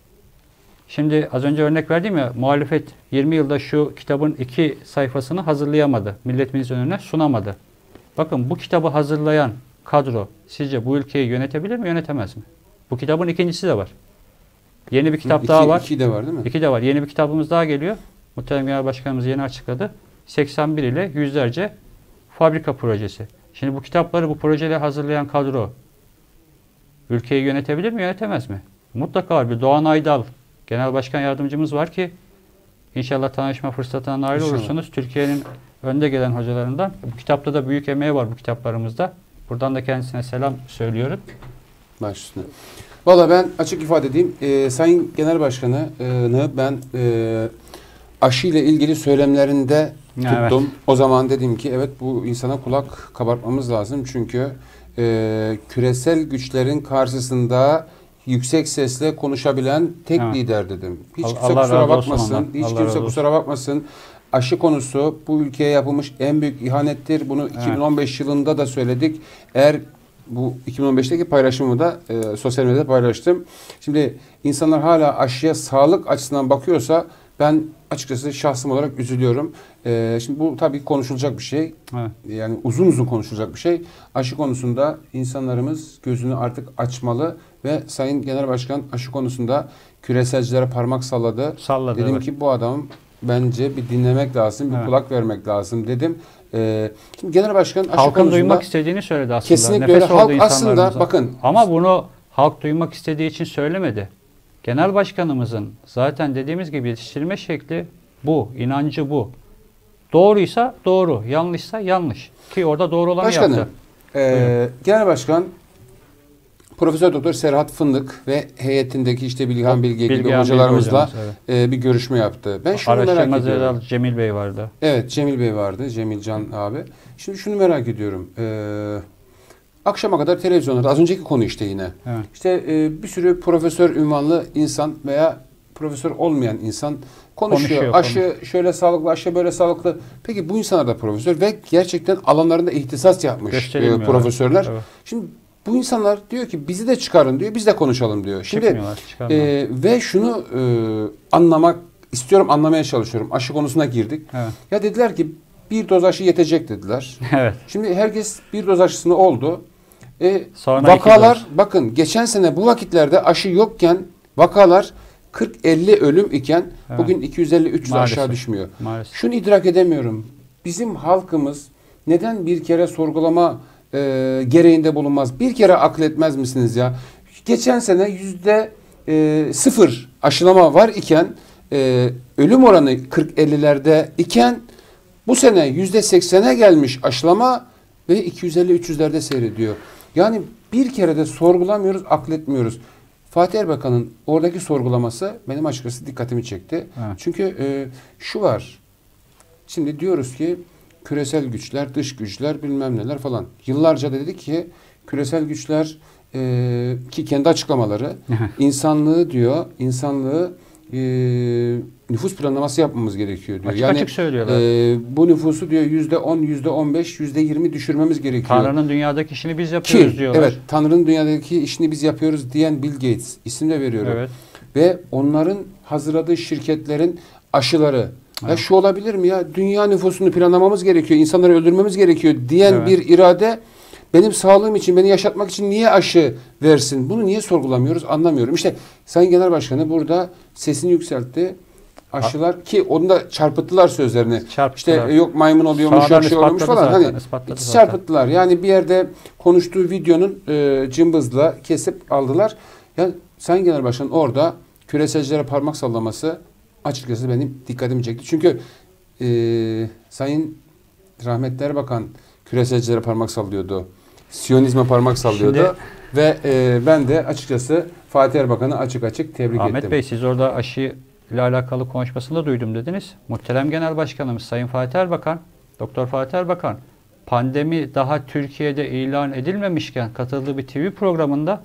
Şimdi az önce örnek verdim ya, muhalefet 20 yılda şu kitabın 2 sayfasını hazırlayamadı. Milletimizin önüne sunamadı. Bakın bu kitabı hazırlayan kadro sizce bu ülkeyi yönetebilir mi, yönetemez mi? Bu kitabın ikincisi de var. Yeni bir kitap daha var. 2 de var değil mi? 2 de var. Yeni bir kitabımız daha geliyor. Muhterem Genel Başkanımız yeni açıkladı. 81 ile yüzlerce fabrika projesi. Şimdi bu kitapları, bu projeleri hazırlayan kadro ülkeyi yönetebilir mi, yönetemez mi? Mutlaka var. Bir Doğan Aydal Genel Başkan Yardımcımız var ki inşallah tanışma fırsatına nail İnşallah. olursunuz. Türkiye'nin önde gelen hocalarından. Bu kitapta da büyük emeği var, bu kitaplarımızda. Buradan da kendisine selam söylüyorum. Baş üstüne. Valla ben açık ifade edeyim. Sayın Genel Başkan'ı ben aşı ile ilgili söylemlerinde tuttum. Evet. O zaman dedim ki evet bu insana kulak kabartmamız lazım. Çünkü küresel güçlerin karşısında yüksek sesle konuşabilen tek Evet. lider dedim. Hiç kimse Allah kusura razı olsun bakmasın. ondan. Hiç Allah razı kimse olsun. kusura bakmasın. Aşı konusu bu ülkeye yapılmış en büyük ihanettir. Bunu 2015 yılında da söyledik. Eğer bu 2015'teki paylaşımı da sosyal medyada paylaştım. Şimdi insanlar hala aşıya sağlık açısından bakıyorsa ben açıkçası şahsım olarak üzülüyorum. Şimdi bu tabii konuşulacak bir şey. Evet. Yani uzun uzun konuşulacak bir şey. Aşı konusunda insanlarımız gözünü artık açmalı ve Sayın Genel Başkan aşı konusunda küreselcilere parmak salladı. Salladı, Dedim evet. ki bu adam bence bir dinlemek lazım, bir Evet. kulak vermek lazım dedim. Şimdi Genel Başkan aşı Halkın konusunda duymak istediğini söyledi aslında. kesinlikle Nefes öyle. oldu Halk aslında insanlarımıza. bakın Ama bunu halk duymak istediği için söylemedi. Genel başkanımızın zaten dediğimiz gibi yetiştirme şekli bu, inancı bu. Doğruysa doğru, yanlışsa yanlış. Ki orada doğru olanı Başkanım, yaptı. Genel Başkan Profesör Doktor Serhat Fındık ve heyetindeki işte Bilgehan Bilge gibi Bilgehan hocalarımızla Bilge hocamız, bir görüşme yaptı. Ben şunu merak Araştırma ediyorum. Zeynel Cemil Bey vardı. Evet, Cemil Bey vardı, Cemil Can abi. Şimdi şunu merak ediyorum. Akşama kadar televizyonlarda az önceki konu işte yine. Evet. İşte bir sürü profesör ünvanlı insan veya profesör olmayan insan konuşuyor. Aşı şöyle sağlıklı, aşı böyle sağlıklı. Peki bu insanlar da profesör ve gerçekten alanlarında ihtisas yapmış profesörler. Evet. Şimdi bu insanlar diyor ki bizi de çıkarın diyor, biz de konuşalım diyor. Şimdi ve şunu anlamaya çalışıyorum. Aşı konusuna girdik. Evet. Ya dediler ki bir doz aşı yetecek dediler. Evet. Şimdi herkes bir doz aşısını oldu. Sonra Vakalar bakın geçen sene bu vakitlerde aşı yokken vakalar 40-50 ölüm iken Evet. bugün 250-300 aşağı düşmüyor. Maalesef. Şunu idrak edemiyorum. Bizim halkımız neden bir kere sorgulama gereğinde bulunmaz? Bir kere akletmez misiniz ya? Geçen sene %0 aşılama var iken ölüm oranı 40-50'lerde iken bu sene %80'e gelmiş aşılama ve 250-300'lerde seyrediyor. Yani bir kere de sorgulamıyoruz, akletmiyoruz. Fatih Erbakan'ın oradaki sorgulaması benim açıkçası dikkatimi çekti. Evet. Çünkü şu var. Şimdi diyoruz ki küresel güçler, dış güçler bilmem neler falan. Yıllarca dedik ki küresel güçler ki kendi açıklamaları insanlığı diyor, nüfus planlaması yapmamız gerekiyor diyor. Açık açık söylüyorlar. Bu nüfusu diyor %10, %15, %20 düşürmemiz gerekiyor. Tanrı'nın dünyadaki işini biz yapıyoruz diyorlar. Evet, Tanrı'nın dünyadaki işini biz yapıyoruz diyen Bill Gates isim de veriyorum. Evet. Ve onların hazırladığı şirketlerin aşıları. Evet. Ya şu olabilir mi ya? Dünya nüfusunu planlamamız gerekiyor, insanları öldürmemiz gerekiyor diyen Evet. bir irade benim sağlığım için, beni yaşatmak için niye aşı versin? Bunu niye sorgulamıyoruz anlamıyorum. İşte Sayın Genel Başkanı burada sesini yükseltti. Aşılar ki onu da çarpıttılar sözlerini. Çarpıttılar. İşte yok maymun oluyormuş, Sonradan yok şey oluyormuş ispatladı falan. zaten, Hani ispatladı zaten. çarpıttılar. Yani bir yerde konuştuğu videonun cımbızla kesip aldılar. Yani Sayın Genel Başkan orada küreselcilere parmak sallaması açıkçası benim dikkatimi çekti. Çünkü Sayın rahmetli Erbakan küreselcilere parmak sallıyordu. Siyonizme parmak sallıyordu. Şimdi, ve ben de açıkçası Fatih Erbakan'ı açık açık tebrik ettim. Ahmet Bey, siz orada aşı ile alakalı konuşmasında duydum dediniz. Muhterem Genel Başkanımız Sayın Fatih Erbakan, Doktor Fatih Erbakan, pandemi daha Türkiye'de ilan edilmemişken katıldığı bir TV programında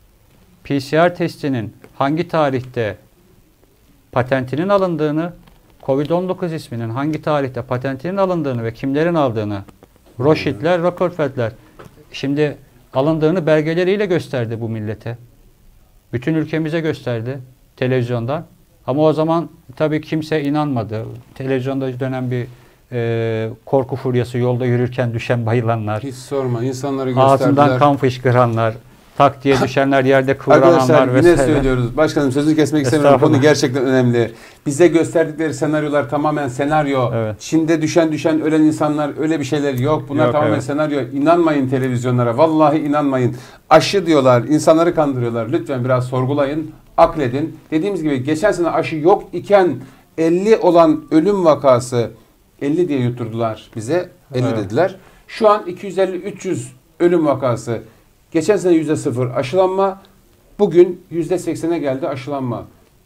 PCR testinin hangi tarihte patentinin alındığını, Covid-19 isminin hangi tarihte patentinin alındığını ve kimlerin aldığını, Rothschild'ler, Rockefeller'ler şimdi alındığını belgeleriyle gösterdi bu millete. Bütün ülkemize gösterdi televizyondan. Ama o zaman tabii kimse inanmadı. Televizyonda dönen bir korku furyası, yolda yürürken düşen bayılanlar, hiç sorma, insanları gösterdiler. Ağzından kan fışkıranlar, tak diye düşenler, yerde kıvrananlar Arkadaşlar yine vesaire. söylüyoruz. Başkanım sözünü kesmek istemiyorum. Konu gerçekten önemli. Bize gösterdikleri senaryolar tamamen senaryo. Evet. Çin'de düşen ölen insanlar, öyle bir şeyler yok. Bunlar Yok, tamamen evet. senaryo. İnanmayın televizyonlara. Vallahi inanmayın. Aşı diyorlar. İnsanları kandırıyorlar. Lütfen biraz sorgulayın. Akledin. Dediğimiz gibi geçen sene aşı yok iken 50 olan ölüm vakası 50 diye yutturdular bize. 50 Evet. dediler. Şu an 250-300 ölüm vakası. Geçen sene %0 aşılanma. Bugün %80'e geldi aşılanma.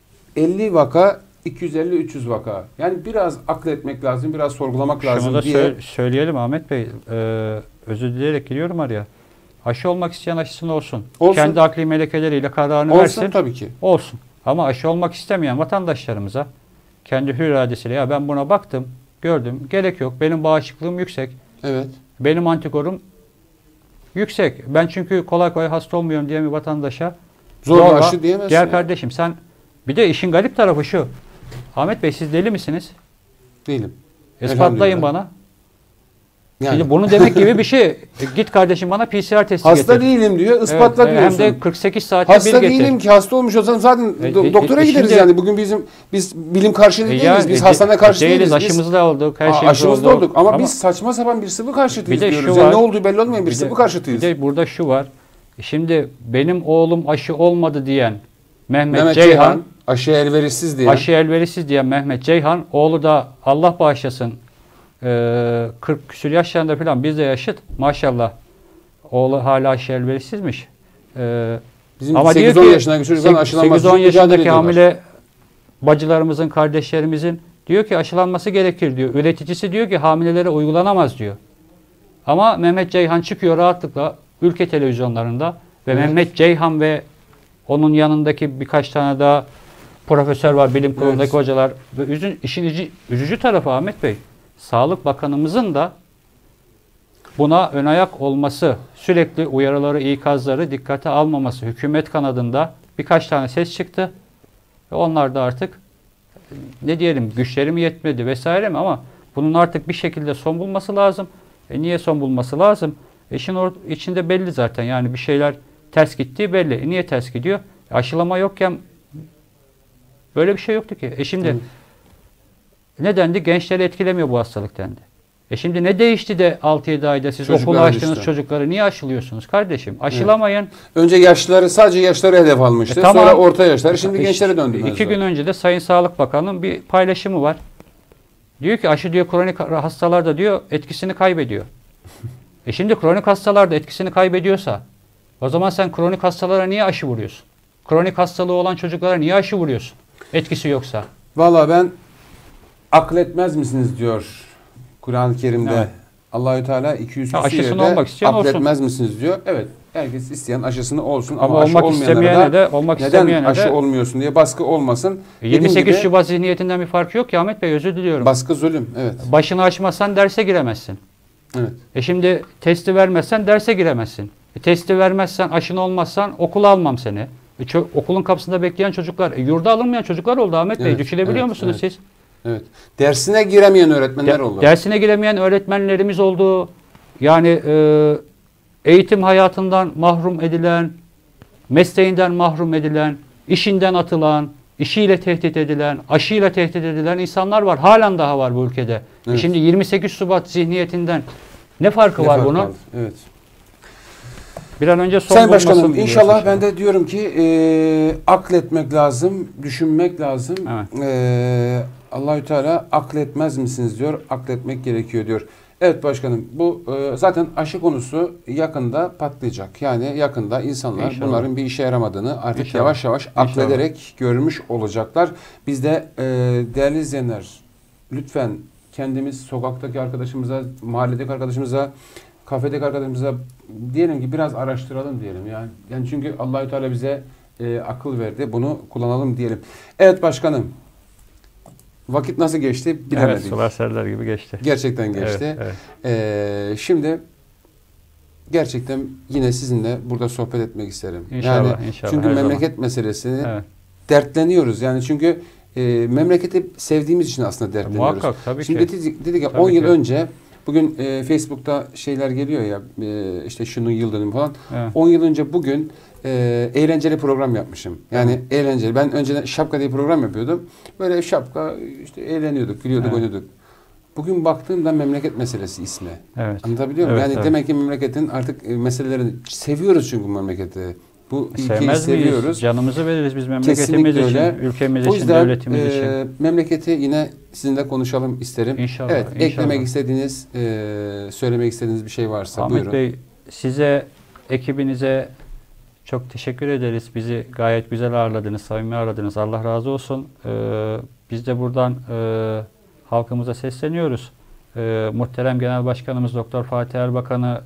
50 vaka, 250-300 vaka. Yani biraz akletmek lazım, biraz sorgulamak lazım Şunu da diye. söyleyelim Ahmet Bey. Özür dileyerek giriyorum araya. Aşı olmak isteyen aşısını olsun. Olsun. Kendi akli melekeleriyle kararını Olsun versin. tabii ki. Olsun. Ama aşı olmak istemeyen vatandaşlarımıza kendi hür iradesiyle ya ben buna baktım, gördüm, gerek yok. Benim bağışıklığım yüksek. Evet. Benim antikorum yüksek. Ben çünkü kolay kolay hasta olmuyorum diye bir vatandaşa Zorla aşı diyemezsin. gel ya. kardeşim sen, bir de işin garip tarafı şu. Ahmet Bey, siz deli misiniz? Değilim. İspatlayın Elhamdülillah. bana. Yani. Şimdi bunu demek gibi bir şey. Git kardeşim bana PCR testi Hasta getir. değilim diyor, ispatla Evet, diyorsun. hem de 48 saatte Hasta bir getir. değilim ki, hasta olmuş olsam zaten doktora gideriz şimdi- yani. Bugün biz bilim karşıtı değiliz. Yani, Biz hastane karşıtı değiliz. Biz Aşımızı da olduk. Her şeyimiz aşımızı da oldu. olduk. Ama biz saçma sapan bir sıvı karşıtıyız Bir de diyoruz. şu Yani var. ne olduğu belli olmayan bir Bir sıvı de- karşıtıyız. Bir de burada şu var. Şimdi benim oğlum aşı olmadı diyen Mehmet Mehmet Ceyhan, Ceyhan aşıya elverişsiz diye. aşı elverişsiz diyen Mehmet Ceyhan, oğlu da Allah bağışlasın 40 küsur yaşlarında falan bizle yaşıt. Maşallah. Oğlu hala aşı elverişsizmiş. Bizim Ama diyor 8-10 ki yaşındaki çocukların aşılanması 8-10 için mücadele yaşındaki ediyorlar. hamile bacılarımızın, kardeşlerimizin diyor ki aşılanması gerekir diyor. Üreticisi diyor ki hamilelere uygulanamaz diyor. Ama Mehmet Ceyhan çıkıyor rahatlıkla ülke televizyonlarında ve Evet. Mehmet Ceyhan ve onun yanındaki birkaç tane daha profesör var, bilim kurulundaki Evet. hocalar. Ve işin üzücü tarafı Ahmet Bey, Sağlık Bakanımızın da buna ön ayak olması, sürekli uyarıları, ikazları dikkate almaması, hükümet kanadında birkaç tane ses çıktı. Ve onlar da artık ne diyelim, güçleri mi yetmedi vesaire mi, ama bunun artık bir şekilde son bulması lazım. Niye son bulması lazım? İşin içinde belli zaten, yani bir şeyler ters gittiği belli. Niye ters gidiyor? Aşılama yokken böyle bir şey yoktu ki. Şimdi ne dendi? Gençleri etkilemiyor bu hastalık dendi. Şimdi ne değişti de 6-7 ayda siz Çocuklar okula açtığınız düştü. çocukları niye aşılıyorsunuz kardeşim? Aşılamayın. Önce yaşlıları, sadece yaşları hedef almıştı. Tamam. Sonra orta yaşları, şimdi gençlere döndü. 2 gün önce de Sayın Sağlık Bakanı'nın bir paylaşımı var. Diyor ki aşı diyor kronik hastalarda diyor etkisini kaybediyor. Şimdi kronik hastalarda etkisini kaybediyorsa o zaman sen kronik hastalara niye aşı vuruyorsun? Kronik hastalığı olan çocuklara niye aşı vuruyorsun? Etkisi yoksa. Valla ben akletmez misiniz diyor Kur'an-ı Kerim'de. Evet. Allahü Teala 200 aşısını olmak isteyen akletmez misiniz diyor. Evet. Herkes isteyen aşısını olsun Ama aşı olmak olmayanlara istemeyene da de olmak neden istemeyene aşı de olmuyorsun diye baskı olmasın. Dediğim 28 gibi, Şubat zihniyetinden bir farkı yok ki Ahmet Bey, özür diliyorum. baskı zulüm. Evet. Başını açmazsan derse giremezsin. Evet. Şimdi testi vermezsen derse giremezsin. Testi vermezsen, aşını olmazsan okula almam seni. Okulun kapısında bekleyen çocuklar, yurda alınmayan çocuklar oldu Ahmet Bey. Evet, Düşünebiliyor evet, musunuz evet. siz? Evet. Dersine giremeyen öğretmenler oldu. Dersine giremeyen öğretmenlerimiz oldu. Yani eğitim hayatından mahrum edilen, mesleğinden mahrum edilen, işinden atılan, işiyle tehdit edilen, aşıyla tehdit edilen insanlar var. Halen daha var bu ülkede. Evet. Şimdi 28 Şubat zihniyetinden ne farkı var bunun? Evet. Bir an önce son Sayın bulmasını Başkanım diliyoruz inşallah ben de diyorum ki akletmek lazım, düşünmek lazım. Evet. Allahü Teala akletmez misiniz diyor, akletmek gerekiyor diyor. Evet başkanım bu zaten aşı konusu yakında patlayacak. Yani yakında insanlar İnşallah. bunların bir işe yaramadığını artık İnşallah. yavaş yavaş aklederek görmüş olacaklar. Biz de değerli izleyenler lütfen kendimiz sokaktaki arkadaşımıza, mahalledeki arkadaşımıza, kafedeki arkadaşımıza diyelim ki biraz araştıralım diyelim. Yani çünkü Allahü Teala bize akıl verdi. Bunu kullanalım diyelim. Evet başkanım. Vakit nasıl geçti bilemedik. Evet, sular seller gibi geçti. Gerçekten geçti. Evet, evet. Şimdi gerçekten yine sizinle burada sohbet etmek isterim. İnşallah, inşallah. Çünkü her memleket meselesini Evet. dertleniyoruz. Yani çünkü memleketi sevdiğimiz için aslında dertleniyoruz. Muhakkak tabii Şimdi ki. dedik ya Tabii 10 yıl ki. önce bugün Facebook'ta şeyler geliyor ya işte şunun yıl dönümü falan. Evet. 10 yıl önce bugün eğlenceli program yapmışım. Yani eğlenceli. Ben önceden şapka diye program yapıyordum. Böyle şapka işte eğleniyorduk, gülüyorduk, Evet. oynuyorduk. Bugün baktığımda memleket meselesi ismi. Evet. Anlatabiliyor muyum? Evet, Yani evet. demek ki memleketin artık meselelerini seviyoruz çünkü memleketi. Bu ülkeyi Sevmez miyiz? seviyoruz. Canımızı veririz biz memleketimiz Kesinlikle için, öyle. ülkemiz O için, yüzden devletimiz için. memleketi yine sizinle konuşalım isterim. İnşallah. Evet, inşallah. eklemek istediğiniz, söylemek istediğiniz bir şey varsa Ahmet buyurun. Bey, size, ekibinize çok teşekkür ederiz. Bizi gayet güzel ağırladınız, samimi ağırladınız. Allah razı olsun. Biz de buradan halkımıza sesleniyoruz. Muhterem Genel Başkanımız Doktor Fatih Erbakan'ı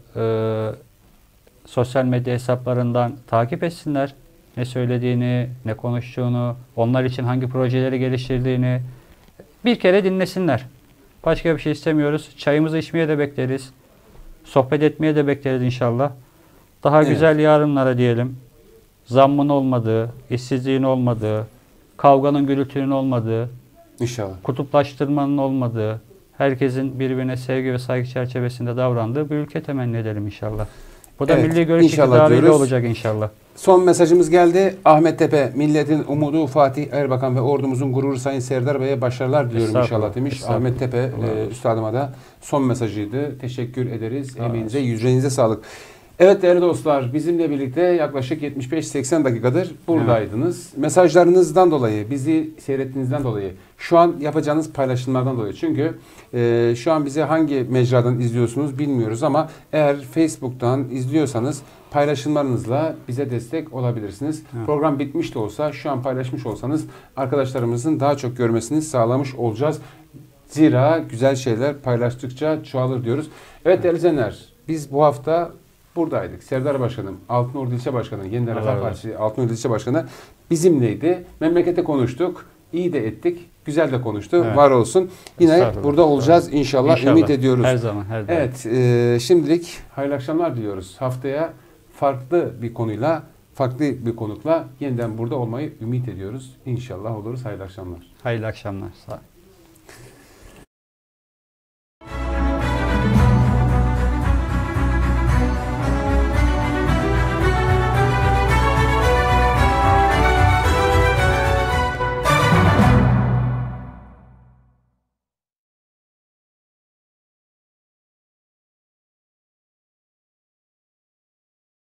sosyal medya hesaplarından takip etsinler. Ne söylediğini, ne konuştuğunu, onlar için hangi projeleri geliştirdiğini bir kere dinlesinler. Başka bir şey istemiyoruz. Çayımızı içmeye de bekleriz. Sohbet etmeye de bekleriz inşallah. Daha Evet. güzel yarınlara diyelim. Zammın olmadığı, işsizliğin olmadığı, kavganın gürültünün olmadığı, İnşallah. kutuplaştırmanın olmadığı, herkesin birbirine sevgi ve saygı çerçevesinde davrandığı bir ülke temenni edelim inşallah. Bu da Evet, milli görüş inşallah iktidarıyla diyoruz. olacak inşallah. Son mesajımız geldi. Ahmet Tepe, milletin umudu Fatih Erbakan ve ordumuzun gururu Sayın Serdar Bey'e başarılar diliyorum Estağfurullah, inşallah demiş. estağfurullah. Ahmet Tepe Allah üstadıma da son mesajıydı. Teşekkür ederiz. Allah Emeğinize, razı yüreğinize sağlık. Evet değerli dostlar, bizimle birlikte yaklaşık 75-80 dakikadır buradaydınız. Mesajlarınızdan dolayı, bizi seyrettiğinizden dolayı, şu an yapacağınız paylaşımlardan dolayı. Çünkü şu an bizi hangi mecradan izliyorsunuz bilmiyoruz ama eğer Facebook'tan izliyorsanız paylaşımlarınızla bize destek olabilirsiniz. Evet. Program bitmiş de olsa şu an paylaşmış olsanız arkadaşlarımızın daha çok görmesini sağlamış olacağız. Zira güzel şeyler paylaştıkça çoğalır diyoruz. Evet değerli izleyenler, biz bu hafta buradaydık. Serdar Başkanım, Altınordu İlçe Başkanı, Yeniden Refah Allah Partisi Altınordu İlçe Başkanı bizimleydi. Memlekete konuştuk. İyi de ettik. Güzel de konuştu. Evet. Var olsun. Yine Estağfurullah, burada olacağız inşallah. İnşallah. Ümit ediyoruz. Her zaman, her zaman. Evet, şimdilik hayırlı akşamlar diliyoruz. Haftaya farklı bir konuyla, farklı bir konukla yeniden burada olmayı ümit ediyoruz. İnşallah oluruz. Hayırlı akşamlar. Hayırlı akşamlar. Sağ olun.